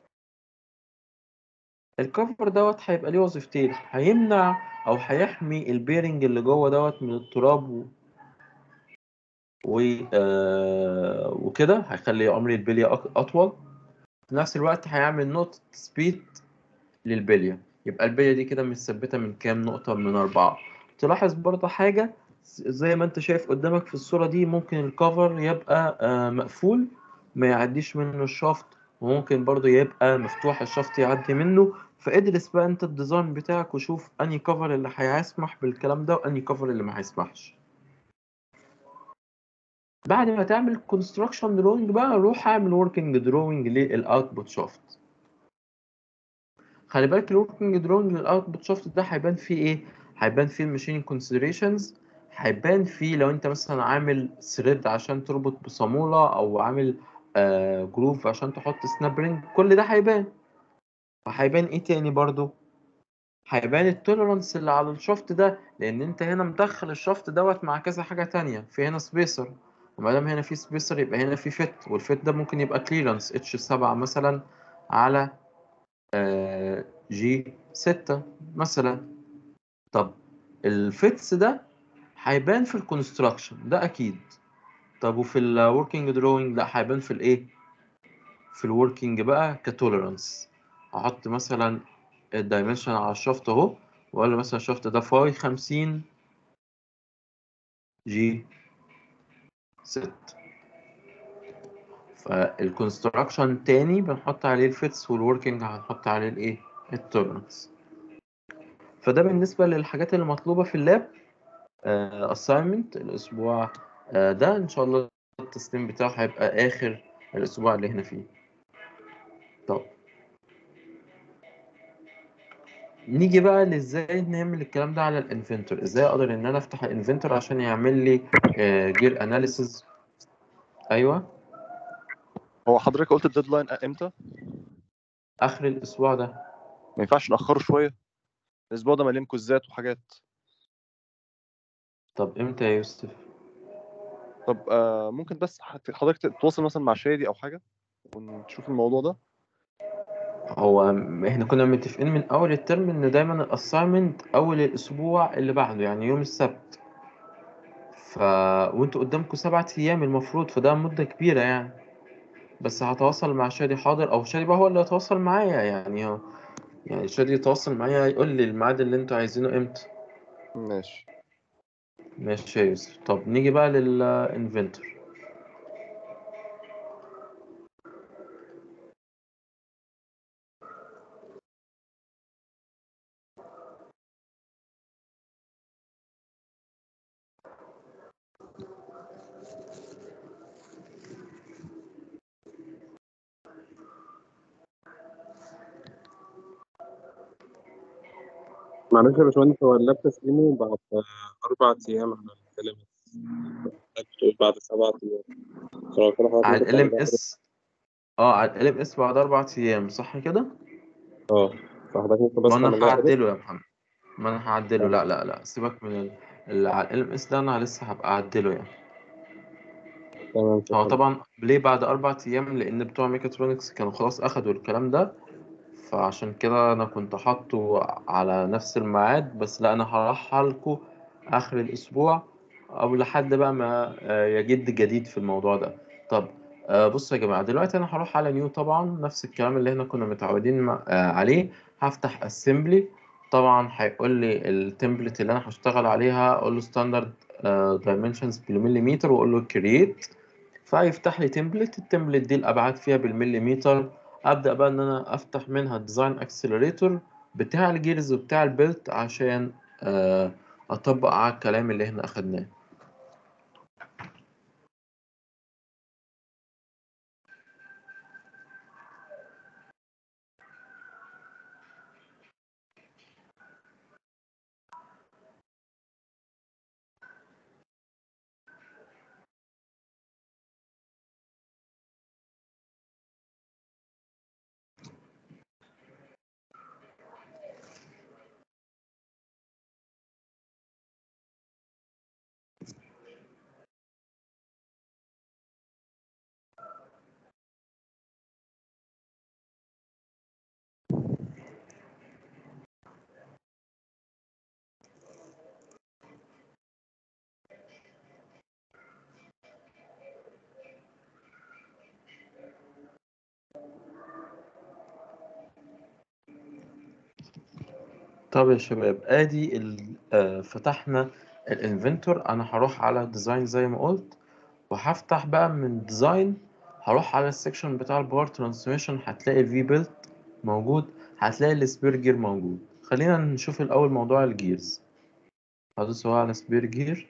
الكفر دوت هيبقى ليه وظيفتين، هيمنع أو هيحمي البيرنج اللي جوه دوت من التراب و... و... آه... وكده هيخلي عمر البلية أك- أطول. في نفس الوقت هيعمل نقطة تثبيت للبلية، يبقى البلية دي كده متثبتة من كام نقطة؟ من أربعة. تلاحظ برضه حاجة زي ما انت شايف قدامك في الصورة دي، ممكن الكفر يبقى آه، مقفول ما يعديش منه الشافت، وممكن برضه يبقى مفتوح الشافت يعدي منه. فادرس بقى انت الديزاين بتاعك وشوف انهي كفر اللي هيسمح بالكلام ده وانهي كفر اللي ما هيسمحش. بعد ما تعمل construction drawing بقى روح اعمل working drawing للاوتبوت شافت. خلي بالك الوركينج دروينج للاوتبوت شافت ده هيبان فيه ايه؟ هيبان فيه الماشين كونسيدريشنز، هيبان فيه لو انت مثلا عامل ثريد عشان تربط بصامولة او عامل آه جروف عشان تحط سناب رينج، كل ده هيبان. وهيبان ايه تاني برضو؟ هيبان التوليرانس اللي على الشافت ده، لان انت هنا مدخل الشافت دوت مع كذا حاجة تانية. في هنا سبيسر، وما دام هنا في سبيسر يبقى هنا في فيت، والفيت ده ممكن يبقى كليرنس اتش سبعة مثلا على جي ستة مثلا. طب الفيتس ده هيبان في الكونستراكشن ده اكيد. طب وفي الوركينج دروينج لا، هيبان في الايه؟ في الوركينج بقى كتوليرانس. هحط مثلا الدايمنشن على الشفط اهو، ولا مثلا الشفط ده فاي خمسين جي ستة. فالكونستراكشن تاني بنحط عليه الفيتس، والوركينج هنحط عليه الايه؟ التوليرانس. فده بالنسبة للحاجات اللي مطلوبة في اللاب. assignment الأسبوع آه، ده إن شاء الله التسليم بتاعه هيبقى آخر الأسبوع اللي هنا فيه. طب نيجي بقى لإزاي نعمل الكلام ده على الانفنتور. إزاي أقدر إن أنا أفتح الانفنتور عشان يعمل لي جير أناليسز؟ أيوه، هو حضرتك قلت الديدلاين امتى؟ آخر الأسبوع ده. ما ينفعش نأخره شوية؟ الأسبوع ده مليان كوزات وحاجات. طب إمتى يا يوسف؟ طب آه ممكن بس حضرتك تتواصل مثلا مع شادي أو حاجة ونشوف الموضوع ده. هو إحنا كنا متفقين من أول الترم إن دايما الأسايمنت أول الأسبوع اللي بعده، يعني يوم السبت. ف وانتوا قدامكم سبعة أيام المفروض، فده مدة كبيرة يعني. بس هتواصل مع شادي حاضر، او شادي بقى هو اللي هيتواصل معايا يعني هو يعني شادي يتواصل معايا يقول لي الميعاد اللي انتوا عايزينه امتى. ماشي. ماشي يا يوسف. طب نيجي بقى للانفنتور. معلش يا باشمهندس، هو اللاب تسليمه بعد أربع أيام على ال إم إس، بعد سبعة أيام، فلو كده حضرتك على ممكن ال ام تعملها حضرتك. اس اه على ال ام اس بعد اربع ايام صح كده؟ اه، فحضرتك ممكن ما بس انا تعمل لها إيديت. هعدله يا محمد، ما انا هعدله. لا لا لا سيبك من ال... اللي على ال ام اس ده، انا لسه هبقى اعدله يعني. تمام هو شكرا. طبعا ليه بعد اربع ايام؟ لان بتوع ميكاترونكس كانوا خلاص اخدوا الكلام ده، فعشان كده انا كنت حاطه على نفس الميعاد. بس لا، انا هرحها لكم اخر الاسبوع او لحد بقى ما آه، يجد جديد في الموضوع ده. طب آه، بصوا يا جماعه، دلوقتي انا هروح على نيو، طبعا نفس الكلام اللي احنا كنا متعودين مع- آه، عليه. هفتح اسمبلي، طبعا هيقول لي التمبلت اللي انا هشتغل عليها، اقول له ستاندرد دايمنشنز بالمليمتر واقول له كرييت، فيفتح لي تمبلت. التمبلت دي الابعاد فيها بالمليمتر. ابدا بقى ان انا افتح منها ديزاين اكسلريتور بتاع الجيرز وبتاع البيلت عشان آه، اطبق على الكلام اللي احنا اخدناه. طب يا شباب، ادي ال- آه، فتحنا الانفنتور. انا هروح على ديزاين زي ما قلت، وهفتح بقى من ديزاين. هروح على السكشن بتاع الباور ترانسميشن، هتلاقي الفي بيلت موجود، هتلاقي السبير جير موجود. خلينا نشوف الاول موضوع الجيرز. هدوس هو على سبير جير.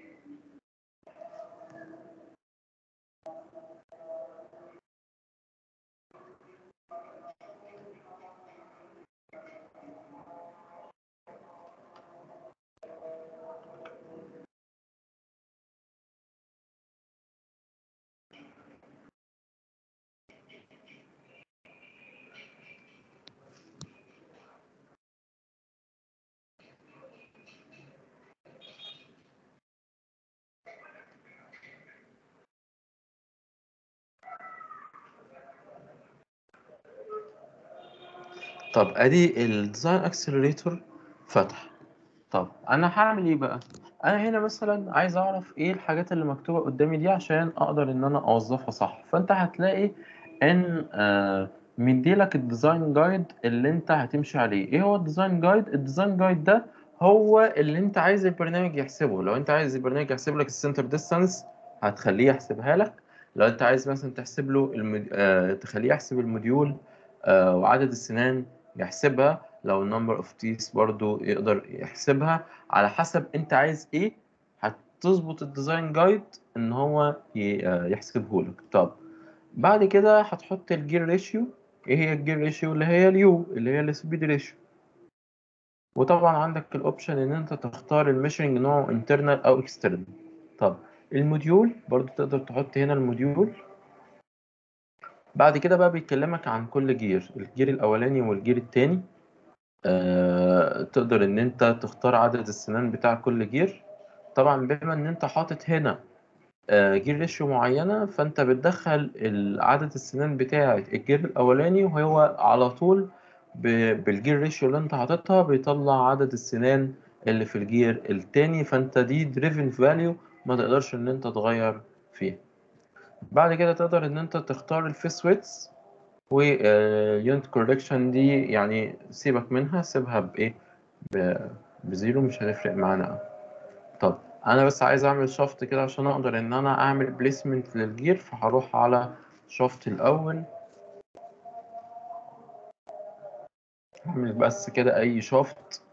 طب ادي الديزاين اكسلريتور فتح. طب انا هعمل ايه بقى؟ انا هنا مثلا عايز اعرف ايه الحاجات اللي مكتوبه قدامي دي عشان اقدر ان انا اوظفها صح. فانت هتلاقي ان آه مديلك الديزاين جايد اللي انت هتمشي عليه. ايه هو الديزاين جايد؟ الديزاين جايد ده هو اللي انت عايز البرنامج يحسبه. لو انت عايز البرنامج يحسب لك السنتر ديستانس، هتخليه يحسبها لك. لو انت عايز مثلا تحسب له المد... آه تخليه يحسب الموديول آه وعدد السنان، يحسبها. لو النمبر اوف تيس برضو يقدر يحسبها. على حسب انت عايز ايه هتظبط الديزاين جايد ان هو ي- آه، يحسبه لك. طب بعد كده هتحط الجير ريشيو. ايه هي الجير ريشيو؟ اللي هي اليو، اللي هي السبيد ريشيو. وطبعا عندك الاوبشن ان انت تختار الميشرنج نوعه انترنال او اكسترنال. طب الموديول برضو تقدر تحط هنا الموديول. بعد كده بقى بيكلمك عن كل جير، الجير الاولاني والجير التاني. آه، تقدر ان انت تختار عدد السنان بتاع كل جير. طبعا بما ان انت حاطط هنا آه، جير ريشيو معينة، فانت بتدخل عدد السنان بتاعة الجير الاولاني، وهو على طول ب- بالجير ريشيو اللي انت حاططها بيطلع عدد السنان اللي في الجير التاني. فانت دي دريفن فاليو، ما تقدرش ان انت تغير فيها. بعد كده تقدر ان انت تختار الفيس ويتس واليونت كوركشن دي، يعني سيبك منها، سيبها بايه، ب- بزيرو، مش هتفرق معانا أوي. طب انا بس عايز اعمل شفط كده عشان اقدر ان انا اعمل بليسمنت للجير. فهروح على شفط الاول، اعمل بس كده اي شفط.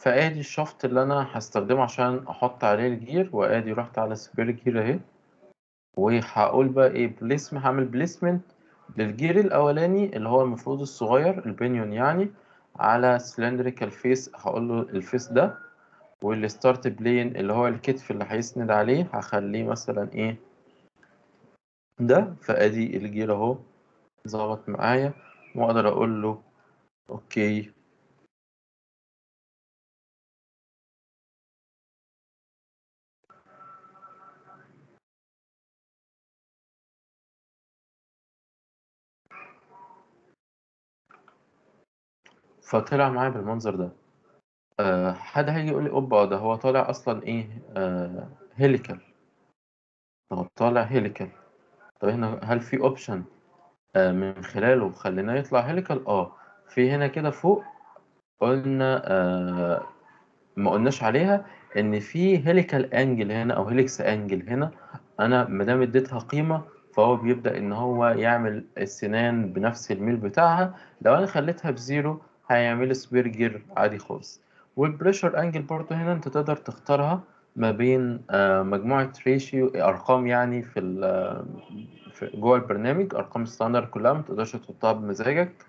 فادي الشفط اللي انا هستخدمه عشان احط عليه الجير، وادي رحت على سبير جير اهي، وهقول بقى ايه بليسم، هعمل بليسمنت للجير الاولاني اللي هو المفروض الصغير البنيون يعني على سلندريكال فيس، هقول له الفيس ده، والستارت بلين اللي هو الكتف اللي هيسند عليه هخليه مثلا ايه ده. فادي الجير اهو ظبط معايا، واقدر اقول له اوكي. فطلع معايا بالمنظر ده. أه حد هيجي يقول لي اوبا ده هو طالع اصلا ايه أه هيليكال، هو طالع هيليكال. طب هنا هل في اوبشن أه من خلاله خليناه يطلع هيليكال؟ اه في هنا كده فوق قلنا أه ما قلناش عليها ان في هيليكال انجل هنا او هيليكس انجل هنا. انا مادام اديتها قيمه فهو بيبدا ان هو يعمل السنان بنفس الميل بتاعها. لو انا خليتها بزيرو هيعمل سبيرجر عادي خالص. والبريشر انجل برضو هنا انت تقدر تختارها ما بين آه، مجموعه ريشيو ارقام يعني في, في جوه البرنامج، ارقام ستاندرد كلها ما تقدرش تحطها بمزاجك.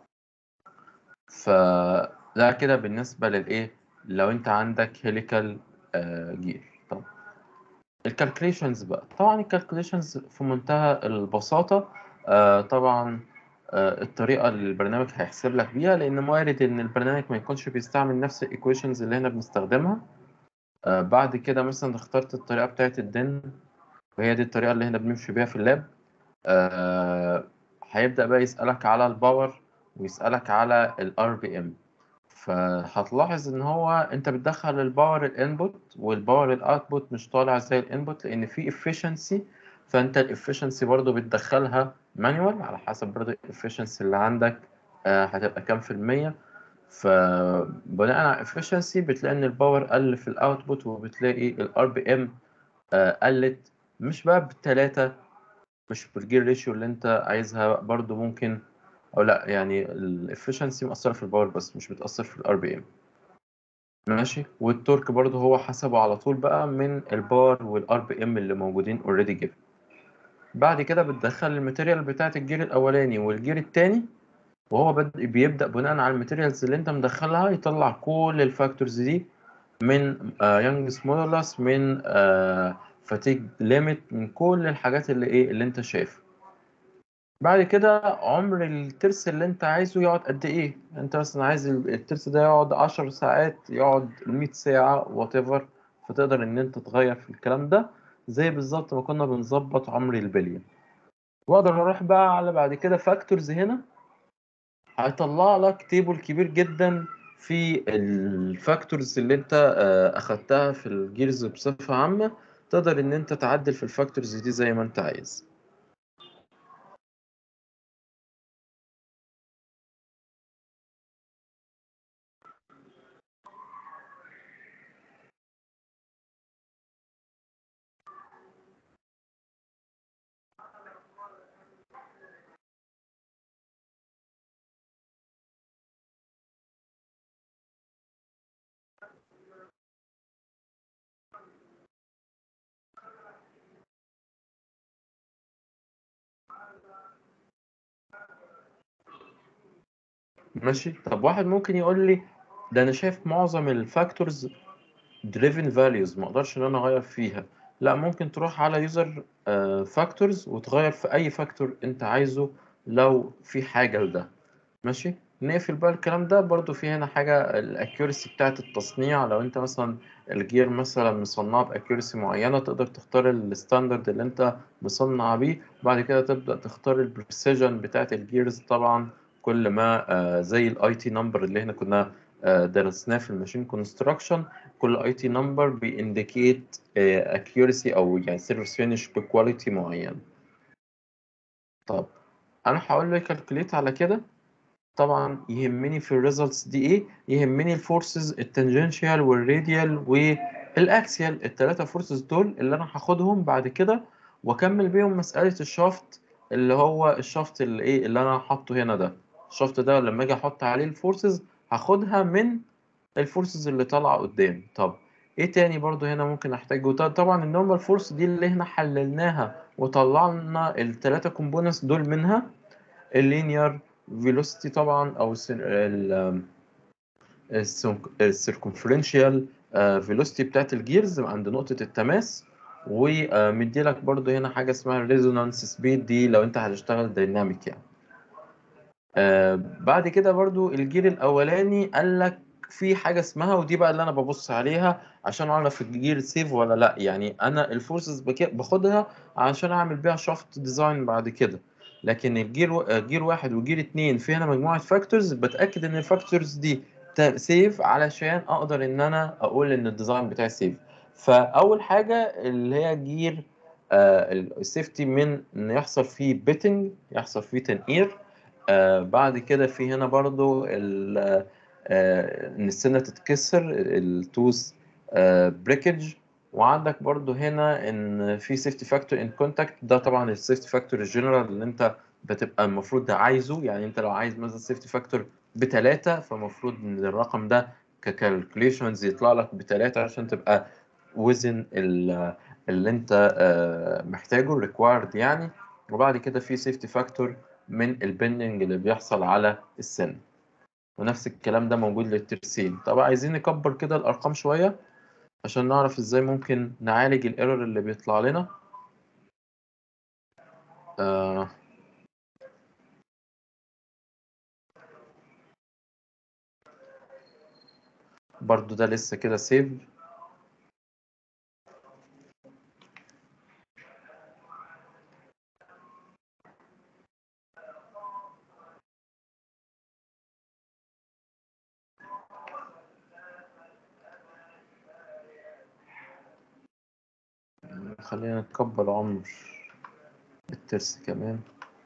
فده كده بالنسبة للإيه لو أنت عندك هيليكال جير. طب الكالكوليشنز بقى، طبعا الكالكوليشنز في منتهى البساطة. آه طبعا آه الطريقة اللي البرنامج هيحسب لك بيها، لأن وارد إن البرنامج ما يكونش بيستعمل نفس الإيكويشنز اللي هنا بنستخدمها. آه بعد كده مثلا اخترت الطريقة بتاعت الدن، وهي دي الطريقة اللي هنا بنمشي بيها في اللاب. آه هيبدأ بقى يسألك على الباور ويسألك على الار بي ام. فهتلاحظ ان هو انت بتدخل الباور الانبوت والباور الاوتبوت مش طالع زي الانبوت لان في efficiency. فانت الافشنسي برضو بتدخلها مانوال على حسب برضو الافشنسي اللي عندك آه هتبقى كام في المية. فبناء على efficiency بتلاقي ان الباور قل في الاوتبوت، وبتلاقي الار بي ام قلت، مش بقى بالتلاتة، مش بالجير ريشيو اللي انت عايزها برضو ممكن، او لا يعني الافشنسي مأثرة في الباور بس مش بتأثر في الار بي ام. ماشي. والتورك برضو هو حسبه على طول بقى من البار والار بي ام اللي موجودين اوريدي جيفن. بعد كده بتدخل الماتيريال بتاعت الجير الاولاني والجير التاني، وهو بد... بيبدأ بناء على الماتيريالز اللي انت مدخلها يطلع كل الفاكتورز دي من يانجز مودولس، من فاتيج ليميت، من كل الحاجات اللي ايه اللي انت شايفها. بعد كده عمر الترس اللي انت عايزه يقعد قد ايه. انت مثلا عايز الترس ده يقعد عشر ساعات، يقعد مية ساعة whatever. فتقدر ان انت تغير في الكلام ده زي بالظبط ما كنا بنظبط عمر البلية. واقدر اروح بقى على بعد كده فاكتورز هنا، هيطلع لك تيبل كبير جدا في الفاكتورز اللي انت آه، اخدتها في الجيرز بصفة عامة. تقدر ان انت تعدل في الفاكتورز دي زي ما انت عايز. ماشي. طب واحد ممكن يقول لي ده انا شايف معظم الفاكتورز driven values ما اقدرش ان انا اغير فيها. لا، ممكن تروح على user فاكتورز وتغير في اي فاكتور انت عايزه لو في حاجة لده. ماشي. نقفل بقى الكلام ده. برضو في هنا حاجة الاكيورسي بتاعت التصنيع. لو انت مثلا الجير مثلا مصنعه باكيورسي معينة تقدر تختار الستاندرد اللي انت مصنع بيه. وبعد كده تبدأ تختار البريسيجن بتاعت الجيرز. طبعا كل ما آه، زي الاي تي نمبر اللي احنا كنا آه، درسناه في الماشين كونستراكشن. كل اي تي نمبر بيindicate اكيورسي او يعني سيرفيس فينش بكواليتي معين. طب انا هقول له كالكوليت على كده. طبعا يهمني في الريزلتس دي ايه؟ يهمني الفورسز التانجنشال والراديال والاكسيال، الثلاثه فورسز دول اللي انا هاخدهم بعد كده واكمل بيهم مساله الشافت، اللي هو الشافت اللي ايه اللي انا حاطه هنا ده. الشافت ده لما اجي احط عليه الفورسز هاخدها من الفورسز اللي طالعه قدام. طب ايه تاني برضو هنا ممكن احتاجه؟ ط- طبعا النورمال فورس دي اللي احنا حللناها وطلعنا الثلاثه كومبوننتس دول منها، اللينير فيلوسيتي طبعا، او السيركمفرنشال فيلوسيتي بتاعت الجيرز عند نقطه التماس، ومدي لك برضو هنا حاجه اسمها ريزونانس سبيد، دي لو انت هتشتغل دايناميك يعني. آه بعد كده برضو الجير الاولاني قال لك في حاجه اسمها، ودي بقى اللي انا ببص عليها عشان اعرف الجير سيف ولا لا. يعني انا الفورسز باخدها عشان اعمل بيها شافت ديزاين بعد كده، لكن الجير و... آه، جير واحد وجير اتنين في هنا مجموعه فاكتورز بتاكد ان الفاكتورز دي سيف علشان اقدر ان انا اقول ان الديزاين بتاعي سيف. فاول حاجه اللي هي جير آه السيفتي من ان يحصل فيه بيتنج، يحصل فيه تنقير. آه بعد كده في هنا برضو ال- آه ان السنة تتكسر، التوث آه بريكج. وعندك برضو هنا ان في سيفتي فاكتور ان كونتاكت، ده طبعا السيفتي فاكتور الجنرال اللي انت بتبقى المفروض ده عايزه. يعني انت لو عايز مثلا سيفتي فاكتور بتلاتة، فالمفروض ان الرقم ده ككالكوليشنز يطلع لك بتلاتة عشان تبقى وزن اللي انت آه محتاجه required يعني. وبعد كده في سيفتي فاكتور من البندنج اللي بيحصل على السن، ونفس الكلام ده موجود للترسين. طب عايزين نكبر كده الأرقام شوية عشان نعرف ازاي ممكن نعالج الايرور اللي بيطلع لنا. آه برضو ده لسه كده سيف. خلينا نكبر عمر الترس كمان.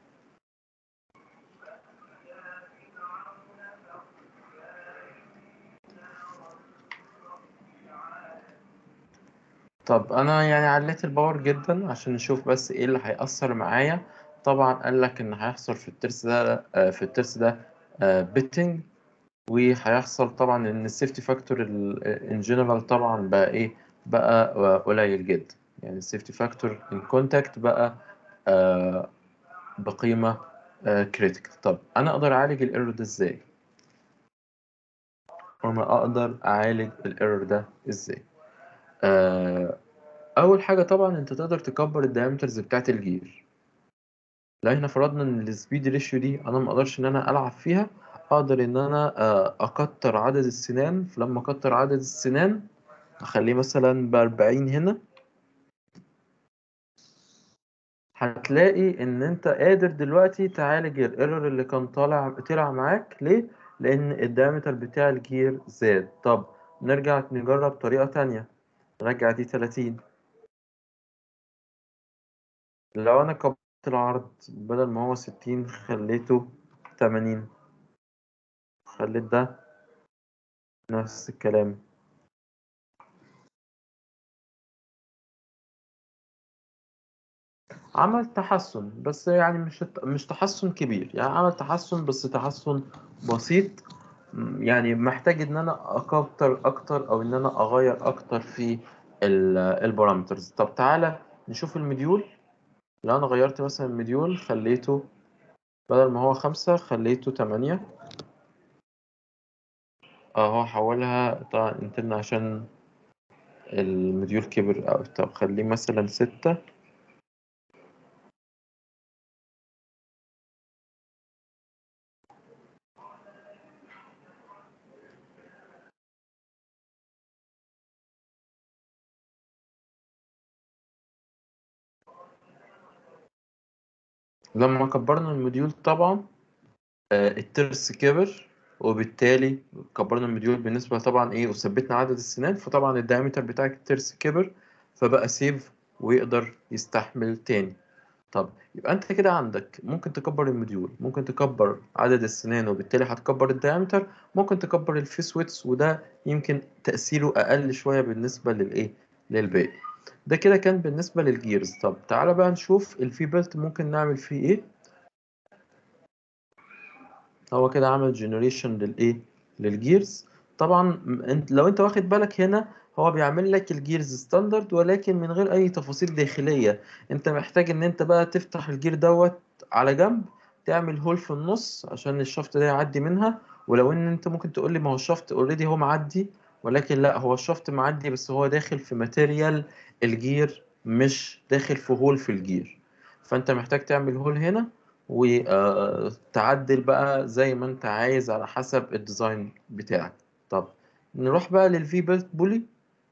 طب انا يعني عليت الباور جدا عشان نشوف بس ايه اللي هيأثر معايا. طبعا قال لك ان هيحصل في الترس ده آه، في الترس ده بيتنج، وهيحصل طبعا ان السيفتي فاكتور ان جنرال طبعا بقى ايه، بقى آه، قليل جدا. يعني السيفتي فاكتور ان كونتاكت بقى آه، بقيمة كريتيكال. طب انا اقدر اعالج الايرور ده ازاي؟ وما اقدر اعالج الايرور ده ازاي؟ آه، اول حاجة طبعا انت تقدر تكبر الدايمترز بتاعت الجير. لو احنا فرضنا ان السبيد ريشيو دي انا ما اقدرش ان انا العب فيها، اقدر ان انا آه، اكتر عدد السنان. فلما اكتر عدد السنان اخليه مثلا بأربعين هنا، هتلاقي ان انت قادر دلوقتي تعالج الايرور اللي كان طالع طلع معاك. ليه؟ لان الدايمتر بتاع الجير زاد. طب نرجع نجرب طريقة تانية، نرجع دي تلاتين. لو انا كبرت العرض بدل ما هو ستين خليته تمانين، خليت ده نفس الكلام. عمل تحسن، بس يعني مش مش تحسن كبير. يعني عمل تحسن بس تحسن بسيط. م، يعني محتاج ان انا اكتر اكتر او ان انا اغير اكتر في البارامترز. طب تعالى نشوف المديول. لو انا غيرت مثلا المديول خليته بدل ما هو خمسة خليته تمانية، اهو حولها طبعا انترنا عشان المديول كبر أوي. طب خليه مثلا ستة. لما كبرنا المديول طبعا آه، الترس كبر، وبالتالي كبرنا المديول بالنسبة طبعا ايه، وثبتنا عدد السنان، فطبعا الدايمتر بتاع الترس كبر، فبقى سيف ويقدر يستحمل تاني. طب يبقى انت كده عندك ممكن تكبر المديول، ممكن تكبر عدد السنان وبالتالي هتكبر الدايمتر، ممكن تكبر الفيس ويتس وده يمكن تأثيره أقل شوية بالنسبة للإيه، للباقي. ده كده كان بالنسبة للجيرز. طب تعالى بقى نشوف الفي بيلت ممكن نعمل فيه ايه. هو كده عمل جنريشن للايه، للجيرز. طبعا انت لو انت واخد بالك هنا هو بيعمل لك الجيرز ستاندرد ولكن من غير اي تفاصيل داخلية. انت محتاج ان انت بقى تفتح الجير دوت على جنب، تعمل هول في النص عشان الشفط ده يعدي منها. ولو ان انت ممكن تقول لي ما هو الشفط اوريدي هو معدي، ولكن لا، هو الشفط معدي بس هو داخل في ماتيريال الجير، مش داخل في هول في الجير. فانت محتاج تعمل هول هنا وتعدل بقى زي ما انت عايز على حسب الديزاين بتاعك. طب نروح بقى للفي بيلت بولي.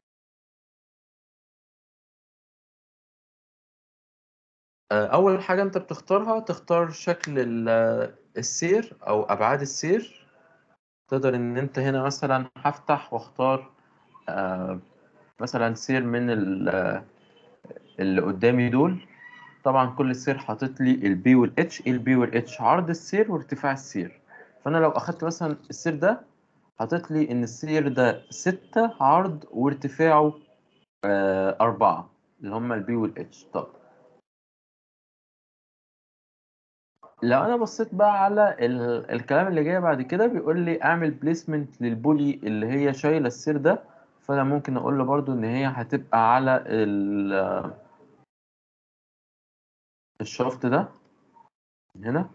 اول حاجه انت بتختارها، تختار شكل ال- السير او ابعاد السير. تقدر ان انت هنا مثلا هفتح واختار آه، مثلا سير من ال- اللي قدامي دول. طبعا كل سير حاطط لي البي والاتش. ايه البي والاتش؟ عرض السير وارتفاع السير. فانا لو اخدت مثلا السير ده، حاطط لي ان السير ده ستة عرض وارتفاعه آه أربعة، اللي هما البي والاتش. طب لو انا بصيت بقى على ال... الكلام اللي جاي بعد كده، بيقول لي اعمل بليسمنت للبولي اللي هي شايله السير ده. فانا ممكن اقول له برضو ان هي هتبقى على ال... الشافت ده من هنا.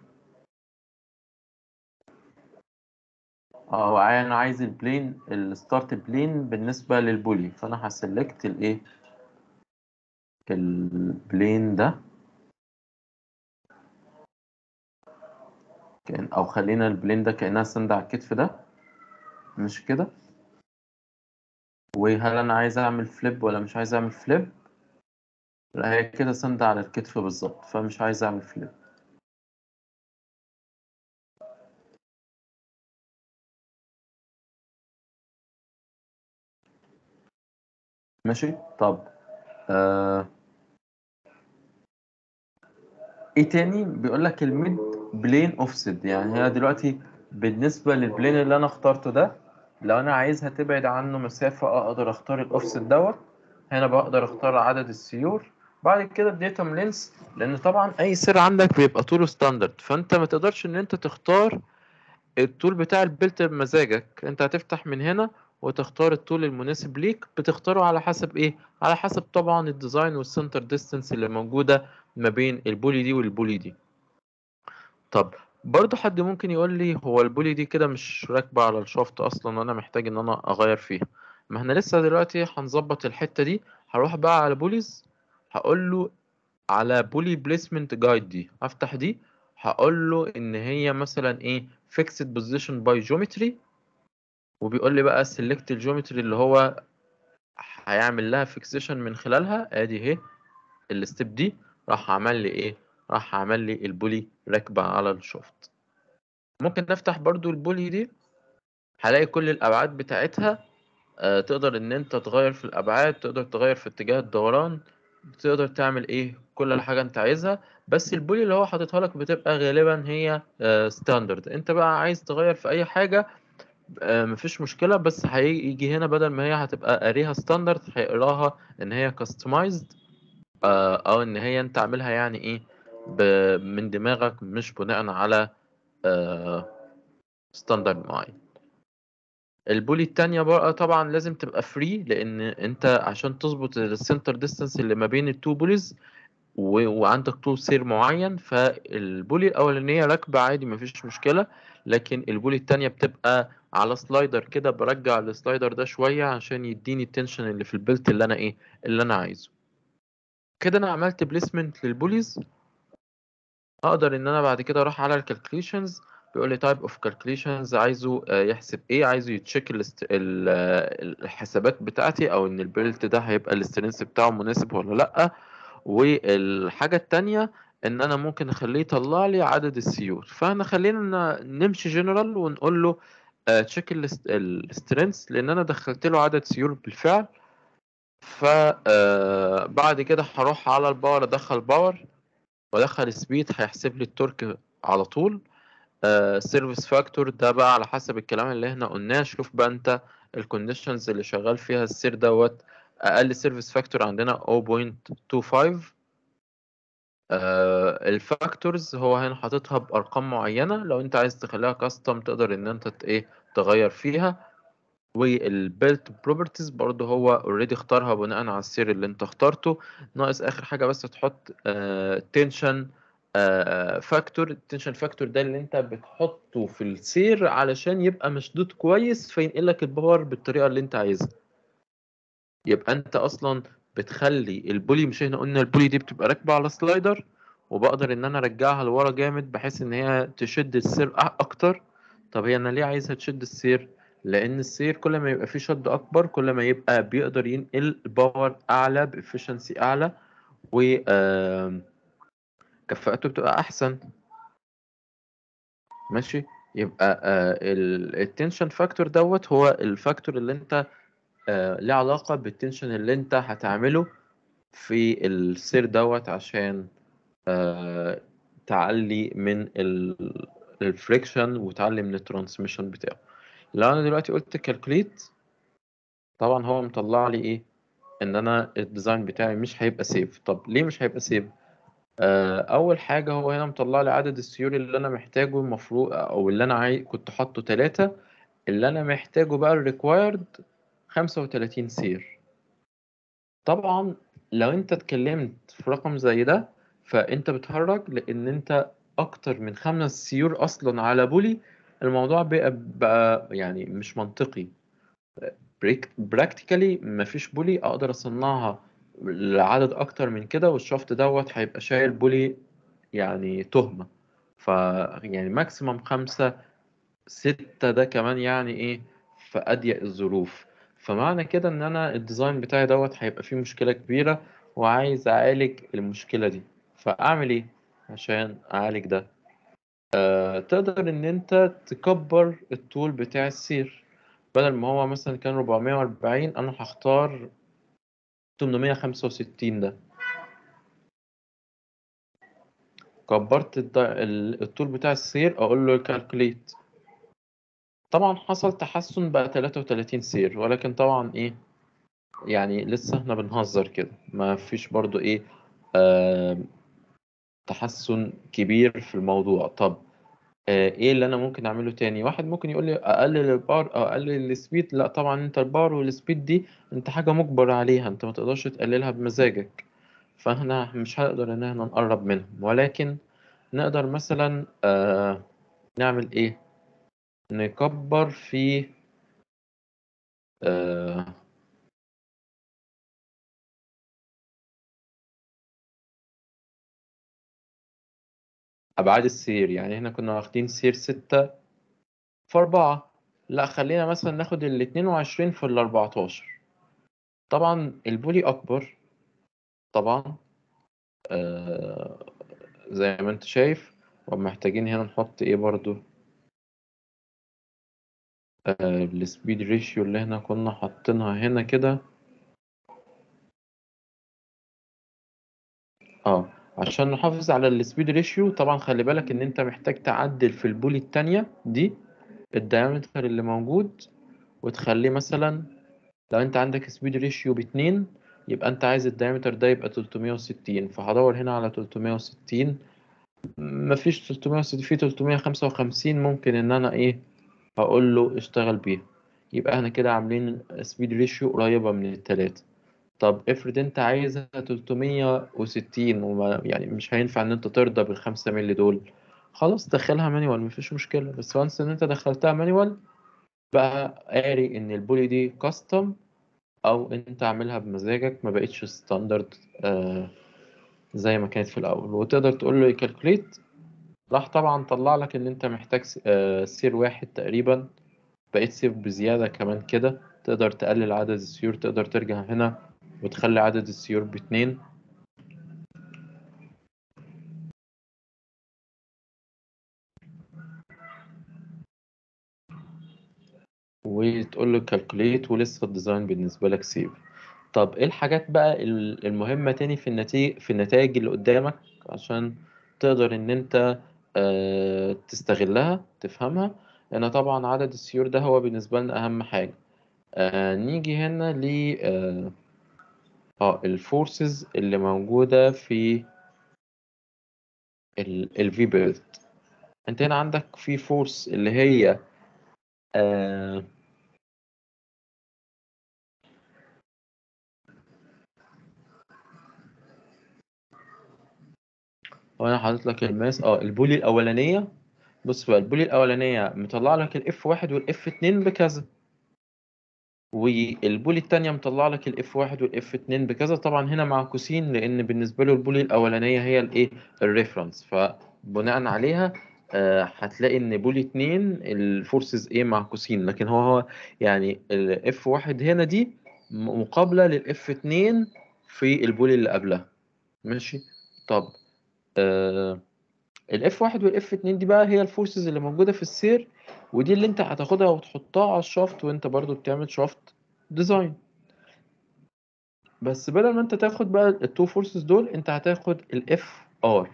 اه انا عايز البلين، الستارت بلين بالنسبه للبولي، فانا هسلكت الايه، البلين ده. كأن او خلينا البلين ده كانها سند على الكتف ده، مش كده؟ وهل انا عايز اعمل فليب ولا مش عايز اعمل فليب؟ لا، هي كده سند على الكتف بالظبط، فمش عايز اعمل فليب. ماشي. طب آه ايه تاني؟ بيقول لك الميد بلين اوفست. يعني هي دلوقتي بالنسبة للبلين اللي انا اخترته ده، لو انا عايزها تبعد عنه مسافة اقدر اختار الاوفست دوت. هنا بقدر اختار عدد السيور. بعد كده الديتم لينس، لان طبعا اي سير عندك بيبقى طوله ستاندرد، فانت ما تقدرش ان انت تختار الطول بتاع البلت بمزاجك. انت هتفتح من هنا وتختار الطول المناسب ليك. بتختاره على حسب ايه؟ على حسب طبعا الديزاين والسنتر ديستانس اللي موجودة ما بين البولي دي والبولي دي. طب برضو حد ممكن يقول لي هو البولي دي كده مش راكبة على الشافت اصلا وانا محتاج ان انا اغير فيها. ما احنا لسه دلوقتي هنظبط الحتة دي. هروح بقى على بوليز، هقول له على بولي بليسمنت جايد دي، هفتح دي. هقول له ان هي مثلا ايه fixed position by geometry، وبيقول لي بقى select الجيومتري اللي هو هيعمل لها فيكسيشن من خلالها. ادي اهي الستيب دي. راح عمل لي ايه؟ راح عمل لي البولي راكبة على الشفط. ممكن نفتح برضو البولي دي، هلاقي كل الابعاد بتاعتها. آه تقدر ان انت تغير في الابعاد، تقدر تغير في اتجاه الدوران، تقدر تعمل ايه كل حاجة انت عايزها. بس البولي اللي هو حاططها لك بتبقى غالبا هي ستاندرد. انت بقى عايز تغير في اي حاجة آه، مفيش مشكلة، بس هيجي هنا بدل ما هي هتبقى قاريها ستاندرد هيقراها ان هي كاستمايزد، او ان هي انت عاملها يعني ايه ب- من دماغك، مش بناء على ستاندرد معين. البولي التانية بقى طبعا لازم تبقى فري، لان انت عشان تظبط السنتر ديستانس اللي ما بين التو بوليز و... وعندك طول سير معين. فالبولي الاولانيه راكبه عادي مفيش مشكله، لكن البولي التانية بتبقى على سلايدر كده. برجع السلايدر ده شويه عشان يديني التنشن اللي في البلت اللي انا ايه اللي انا عايزه. كده انا عملت بليسمنت للبوليز. اقدر ان انا بعد كده اروح على الكالكوليشنز. بيقول لي تايب اوف كالكوليشنز، عايزه آه، يحسب ايه، عايزه يتشيك الاست... ال- آه، الحسابات بتاعتي، او ان البيلت ده هيبقى الاسترنس بتاعه مناسب ولا لا. والحاجة التانية ان انا ممكن اخليه يطلع لي عدد السيور. فاحنا خلينا نمشي جنرال ونقول له تشيك السترينث، لان انا دخلت له عدد سيور بالفعل. فبعد كده هروح على الباور، ادخل باور وادخل سبيد، هيحسب لي التورك على طول. سيرفيس فاكتور ده بقى على حسب الكلام اللي احنا قلناه. شوف بقى انت الكونديشنز اللي شغال فيها السير دوت. اقل سيرفيس فاكتور عندنا صفر فاصلة اتنين خمسة. آه الفاكتورز هو هنا حاططها بارقام معينه، لو انت عايز تخليها كاستم تقدر ان انت ت- ايه تغير فيها. والبيلت بروبرتيز برضه هو اوريدي اختارها بناء على السير اللي انت اخترته. ناقص اخر حاجه بس تحط تنشن فاكتور. التنشن فاكتور ده اللي انت بتحطه في السير علشان يبقى مشدود كويس فينقل لك الباور بالطريقه اللي انت عايزها. يبقى انت اصلا بتخلي البولي، مش احنا قلنا البولي دي بتبقى راكبه على سلايدر، وبقدر ان انا ارجعها لورا جامد بحيث ان هي تشد السير أ- اكتر. طب هي انا ليه عايزها تشد السير؟ لان السير كل ما يبقى فيه شد اكبر كل ما يبقى بيقدر ينقل باور اعلى بافشنسي اعلى، وكفاءته بتبقى احسن. ماشي. يبقى التنشن فاكتور دوت هو الفاكتور اللي انت آه، ليه علاقة بالتنشن اللي انت هتعمله في السير دوت عشان آه، تعلي من الفريكشن وتعلي من الترانسميشن بتاعه. لو انا دلوقتي قلت كالكوليت، طبعا هو مطلع لي ايه؟ ان انا الديزاين بتاعي مش هيبقى سيف. طب ليه مش هيبقى سيف؟ آه، اول حاجة هو هنا مطلع لي عدد السيور اللي انا محتاجه المفروض، او اللي انا عاي... كنت حاطه ثلاثة، اللي انا محتاجه بقى الريكوايرد خمسة وثلاثين سير. طبعا لو انت اتكلمت في رقم زي ده فانت بتهرج، لان انت اكتر من خمس سيور اصلا على بولي. الموضوع بقى, بقى يعني مش منطقي. براكتيكالي مفيش بولي اقدر اصنعها لعدد اكتر من كده، والشافت دوت هيبقى شايل بولي يعني تهمة. ف يعني ماكسيمم خمسة ستة ده كمان يعني ايه في أضيق الظروف. فمعنى كده ان انا الديزاين بتاعي دوت هيبقى فيه مشكلة كبيرة، وعايز اعالج المشكلة دي. فاعمل ايه عشان اعالج ده؟ آه تقدر ان انت تكبر الطول بتاع السير. بدل ما هو مثلا كان أربعمية وأربعين، انا هختار تمنمية وخمسة وستين ده. كبرت الد- ال- الطول بتاع السير، اقول له كالكوليت. طبعا حصل تحسن بقى ثلاثة وثلاثين سير، ولكن طبعا ايه يعني لسه احنا بنهزر كده، ما فيش برضو ايه آه تحسن كبير في الموضوع. طب آه ايه اللي انا ممكن اعمله تاني؟ واحد ممكن يقول لي اقلل الباور او اقلل السبيد. لا طبعا، انت الباور والسبيد دي انت حاجة مجبر عليها، انت ما تقدرش تقللها بمزاجك. فاحنا مش هنقدر ان احنا نقرب منهم، ولكن نقدر مثلا آه نعمل ايه؟ نكبر في آه أبعاد السير. يعني احنا كنا واخدين سير ستة في أربعة، لا خلينا مثلا ناخد ال اتنين وعشرين في ال أربعتاشر. طبعا البولي أكبر طبعا، آه زي ما انت شايف. ومحتاجين هنا نحط ايه برضو؟ آه السبيد ريشيو اللي احنا كنا حاطينها هنا كده. اه عشان نحافظ على السبيد ريشيو، طبعا خلي بالك ان انت محتاج تعدل في البولي التانية دي الدايمتر اللي موجود، وتخليه مثلا لو انت عندك سبيد ريشيو باتنين، يبقى انت عايز الدايمتر ده يبقى تلتمية وستين. فهدور هنا على تلتمية وستين. مفيش تلتمية وستين، في تلتمية وخمسة وخمسين ممكن ان انا ايه هقول له اشتغل بيها. يبقى احنا كده عاملين سبيد ريشيو قريبة من التلاتة. طب افرض انت عايزها تلتمية وستين، وما يعني مش هينفع ان انت ترضى بالخمسة مللي دول، خلاص دخلها مانيوال مفيش مشكلة. بس وانس ان انت دخلتها مانيوال، بقى قاري ان البولي دي كاستم او انت عاملها بمزاجك، ما بقتش ستاندرد آه زي ما كانت في الاول. وتقدر تقول له يكالكوليت، راح طبعا طلع لك ان انت محتاج س- آه سير واحد تقريبا. بقيت سير بزيادة كمان كده. تقدر تقلل عدد السيور، تقدر ترجع هنا وتخلي عدد السيور باتنين. وتقول له كالكوليت، ولسه الديزاين بالنسبة لك سيف. طب ايه الحاجات بقى ال- المهمة تاني في النتيجة في النتائج اللي قدامك عشان تقدر ان انت آه، تستغلها تفهمها؟ لان طبعا عدد السيور ده هو بالنسبة لنا اهم حاجة. آه، نيجي هنا ل اه آه، الفورسز اللي موجودة في الفي بيلد. انت هنا عندك في فورس اللي هي آه وانا حاطط لك الماس اه البولي الاولانيه. بص بقى، البولي الاولانيه مطلع لك الاف واحد والاف اتنين بكذا، والبولي التانية مطلع لك الاف واحد والاف اتنين بكذا. طبعا هنا معكوسين لان بالنسبه له البولي الاولانيه هي الايه الريفرنس، فبناء عليها آه هتلاقي ان بولي اتنين الفورسز ايه معكوسين، لكن هو هو يعني الاف واحد هنا دي م- مقابله للاف اتنين في البولي اللي قبلها. ماشي. طب آه الاف واحد والاف اتنين دي بقى هي الفورسز اللي موجوده في السير، ودي اللي انت هتاخدها وتحطها على الشافت وانت برضو بتعمل شافت ديزاين. بس بدل ما انت تاخد بقى التو فورسز دول، انت هتاخد الاف ار.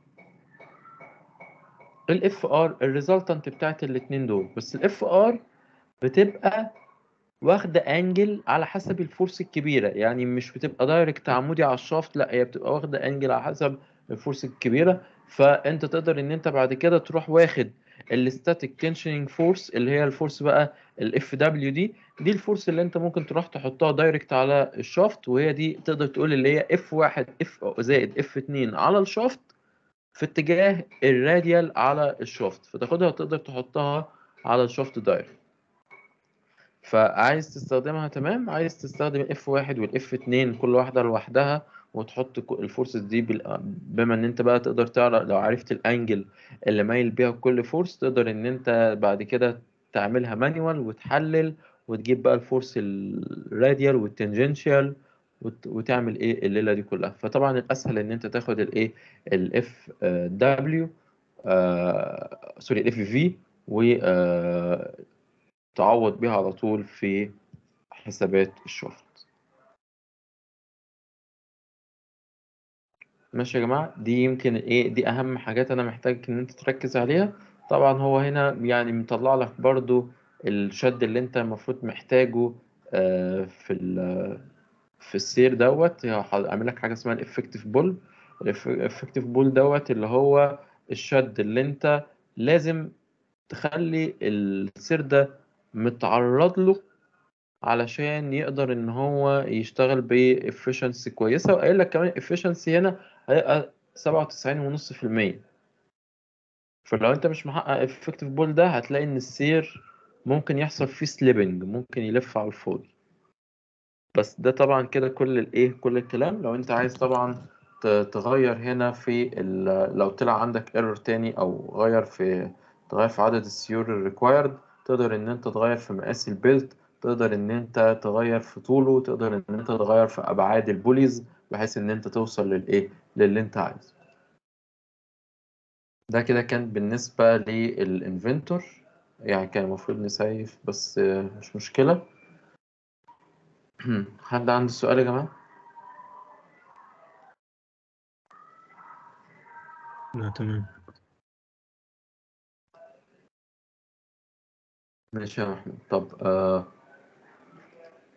الاف ار الريزلتنت بتاعت الاتنين دول، بس الاف ار بتبقى واخده انجل على حسب الفورس الكبيره، يعني مش بتبقى دايركت عمودي على الشافت، لا هي بتبقى واخده انجل على حسب الفورس الكبيره. فانت تقدر ان انت بعد كده تروح واخد الستاتيك تنشنينج فورس اللي هي الفورس بقى الاف دبليو دي دي الفورس اللي انت ممكن تروح تحطها دايركت على الشافت، وهي دي تقدر تقول اللي هي اف واحد اف زائد اف اتنين على الشافت في اتجاه الراديال على الشافت، فتاخدها وتقدر تحطها على الشافت دايركت. فعايز تستخدمها تمام، عايز تستخدم الاف واحد والاف اتنين كل واحدة لوحدها وتحط ك- الفورسز دي بال- بما ان انت بقى تقدر تعرف لو عرفت الانجل اللي مايل بيها كل فورس، تقدر ان انت بعد كده تعملها مانيوال وتحلل وتجيب بقى الفورس الراديال والتنجنشال وت- وتعمل ايه الليلة دي كلها. فطبعا الاسهل ان انت تاخد الايه الاف دبليو سوري الاف في وتعوض بيها على طول في حسابات الشفط. ماشي يا جماعة، دي يمكن ايه دي اهم حاجات انا محتاج ان انت تركز عليها. طبعا هو هنا يعني مطلع لك برضو الشد اللي انت المفروض محتاجه آه، في ال- في السير دوت. هعمل لك حاجة اسمها الافكتيف بول. الافكتيف بول دوت اللي هو الشد اللي انت لازم تخلي السير ده متعرض له علشان يقدر ان هو يشتغل بإفشنسي كويسة. وقايل لك كمان الإفشنسي هنا هيبقى سبعة وتسعين ونص في المية. فلو انت مش محقق effective بول ده هتلاقي ان السير ممكن يحصل فيه سليبنج، ممكن يلف على الفاضي. بس ده طبعا كده كل الايه كل الكلام. لو انت عايز طبعا ت- تغير هنا في ال- لو طلع عندك ايرور تاني او غير في تغير في عدد السيور الريكوايرد، تقدر ان انت تغير في مقاس البيلت، تقدر ان انت تغير في طوله، تقدر ان انت تغير في ابعاد البوليز بحيث ان انت توصل للايه للي انت عايزه. ده كده كان بالنسبة للانفنتور. يعني كان المفروض نسيف بس آه، مش مشكلة. حد عنده سؤال يا جماعة؟ لا تمام. ماشي يا محمود. طب آه